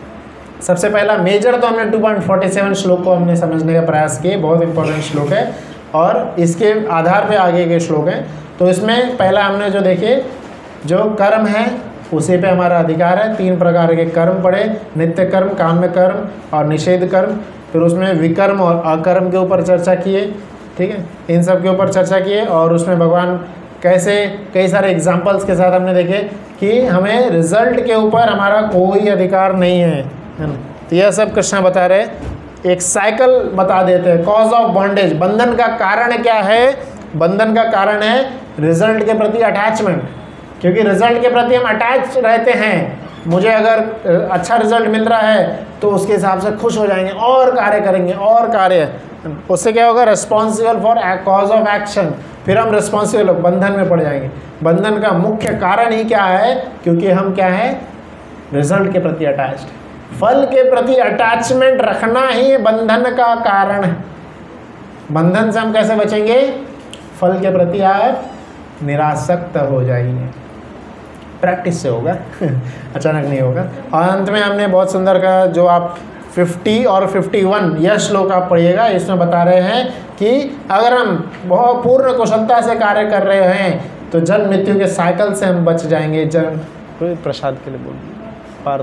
सबसे पहला मेजर तो हमने टू पॉइंट फोर्टी सेवन श्लोक को हमने समझने का प्रयास किए। बहुत इंपॉर्टेंट श्लोक है और इसके आधार पे आगे के श्लोक हैं। तो इसमें पहला हमने जो देखे, जो कर्म है उसी पे हमारा अधिकार है। तीन प्रकार के कर्म पढ़े, नित्य कर्म, काम्य कर्म और निषेध कर्म। फिर उसमें विकर्म और अकर्म के ऊपर चर्चा किए, ठीक है, इन सब के ऊपर चर्चा किए। और उसमें भगवान कैसे कई सारे एग्जाम्पल्स के साथ हमने देखे कि हमें रिजल्ट के ऊपर हमारा कोई अधिकार नहीं है, है ना। तो यह सब कृष्ण बता रहे, एक साइकिल बता देते हैं। कॉज ऑफ बॉन्डेज, बंधन का कारण क्या है? बंधन का कारण है रिजल्ट के प्रति अटैचमेंट। क्योंकि रिजल्ट के प्रति हम अटैच रहते हैं। मुझे अगर अच्छा रिजल्ट मिल रहा है तो उसके हिसाब से खुश हो जाएंगे और कार्य करेंगे और कार्य, उससे क्या होगा? Responsible for cause of action. फिर हम रिस्पॉन्सिबल बंधन में पड़ जाएंगे। बंधन का मुख्य कारण ही क्या है? क्योंकि हम क्या है? रिजल्ट के प्रति अटैच्ड। फल के प्रति अटैचमेंट रखना ही बंधन का कारण है। बंधन से हम कैसे बचेंगे? फल के प्रति आप निरासक्त हो जाइए। प्रैक्टिस से होगा अचानक नहीं होगा। और अंत में हमने बहुत सुंदर का, जो आप फिफ्टी और फिफ्टी वन यह श्लोक आप पढ़िएगा। इसमें बता रहे हैं कि अगर हम बहुत पूर्ण कुशलता से कार्य कर रहे हैं तो जन्म मृत्यु के साइकिल से हम बच जाएंगे। जन्म प्रसाद के लिए बोल पार्थ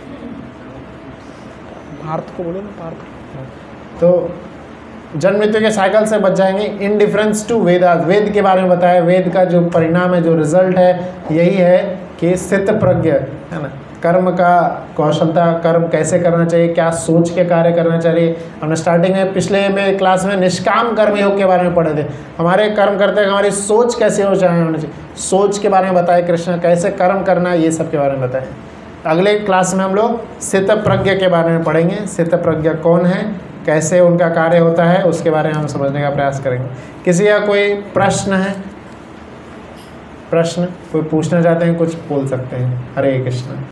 पार्थ को बोले ना, पार्थ। तो जन्म मृत्यु के साइकिल से बच जाएंगे। In difference to Vedas, Veda के बारे में बताया। वेद का जो परिणाम है, जो रिजल्ट है, यही है कि स्थित प्रज्ञ, है ना, कर्म का कौशलता, कर्म कैसे करना चाहिए, क्या सोच के कार्य करना चाहिए। हमने स्टार्टिंग में पिछले में क्लास में निष्काम कर्म योग के बारे में पढ़े थे। हमारे कर्म करते हैं, हमारी सोच कैसे हो जाए होनी चाहिए, सोच के बारे में बताए कृष्ण, कैसे कर्म करना है, ये सब के बारे में बताए। अगले क्लास में हम लोग स्थितप्रज्ञ के बारे में पढ़ेंगे। स्थितप्रज्ञ कौन है, कैसे उनका कार्य होता है, उसके बारे में हम समझने का प्रयास करेंगे। किसी का कोई प्रश्न है, प्रश्न कोई पूछना चाहते हैं, कुछ बोल सकते हैं। हरे कृष्ण।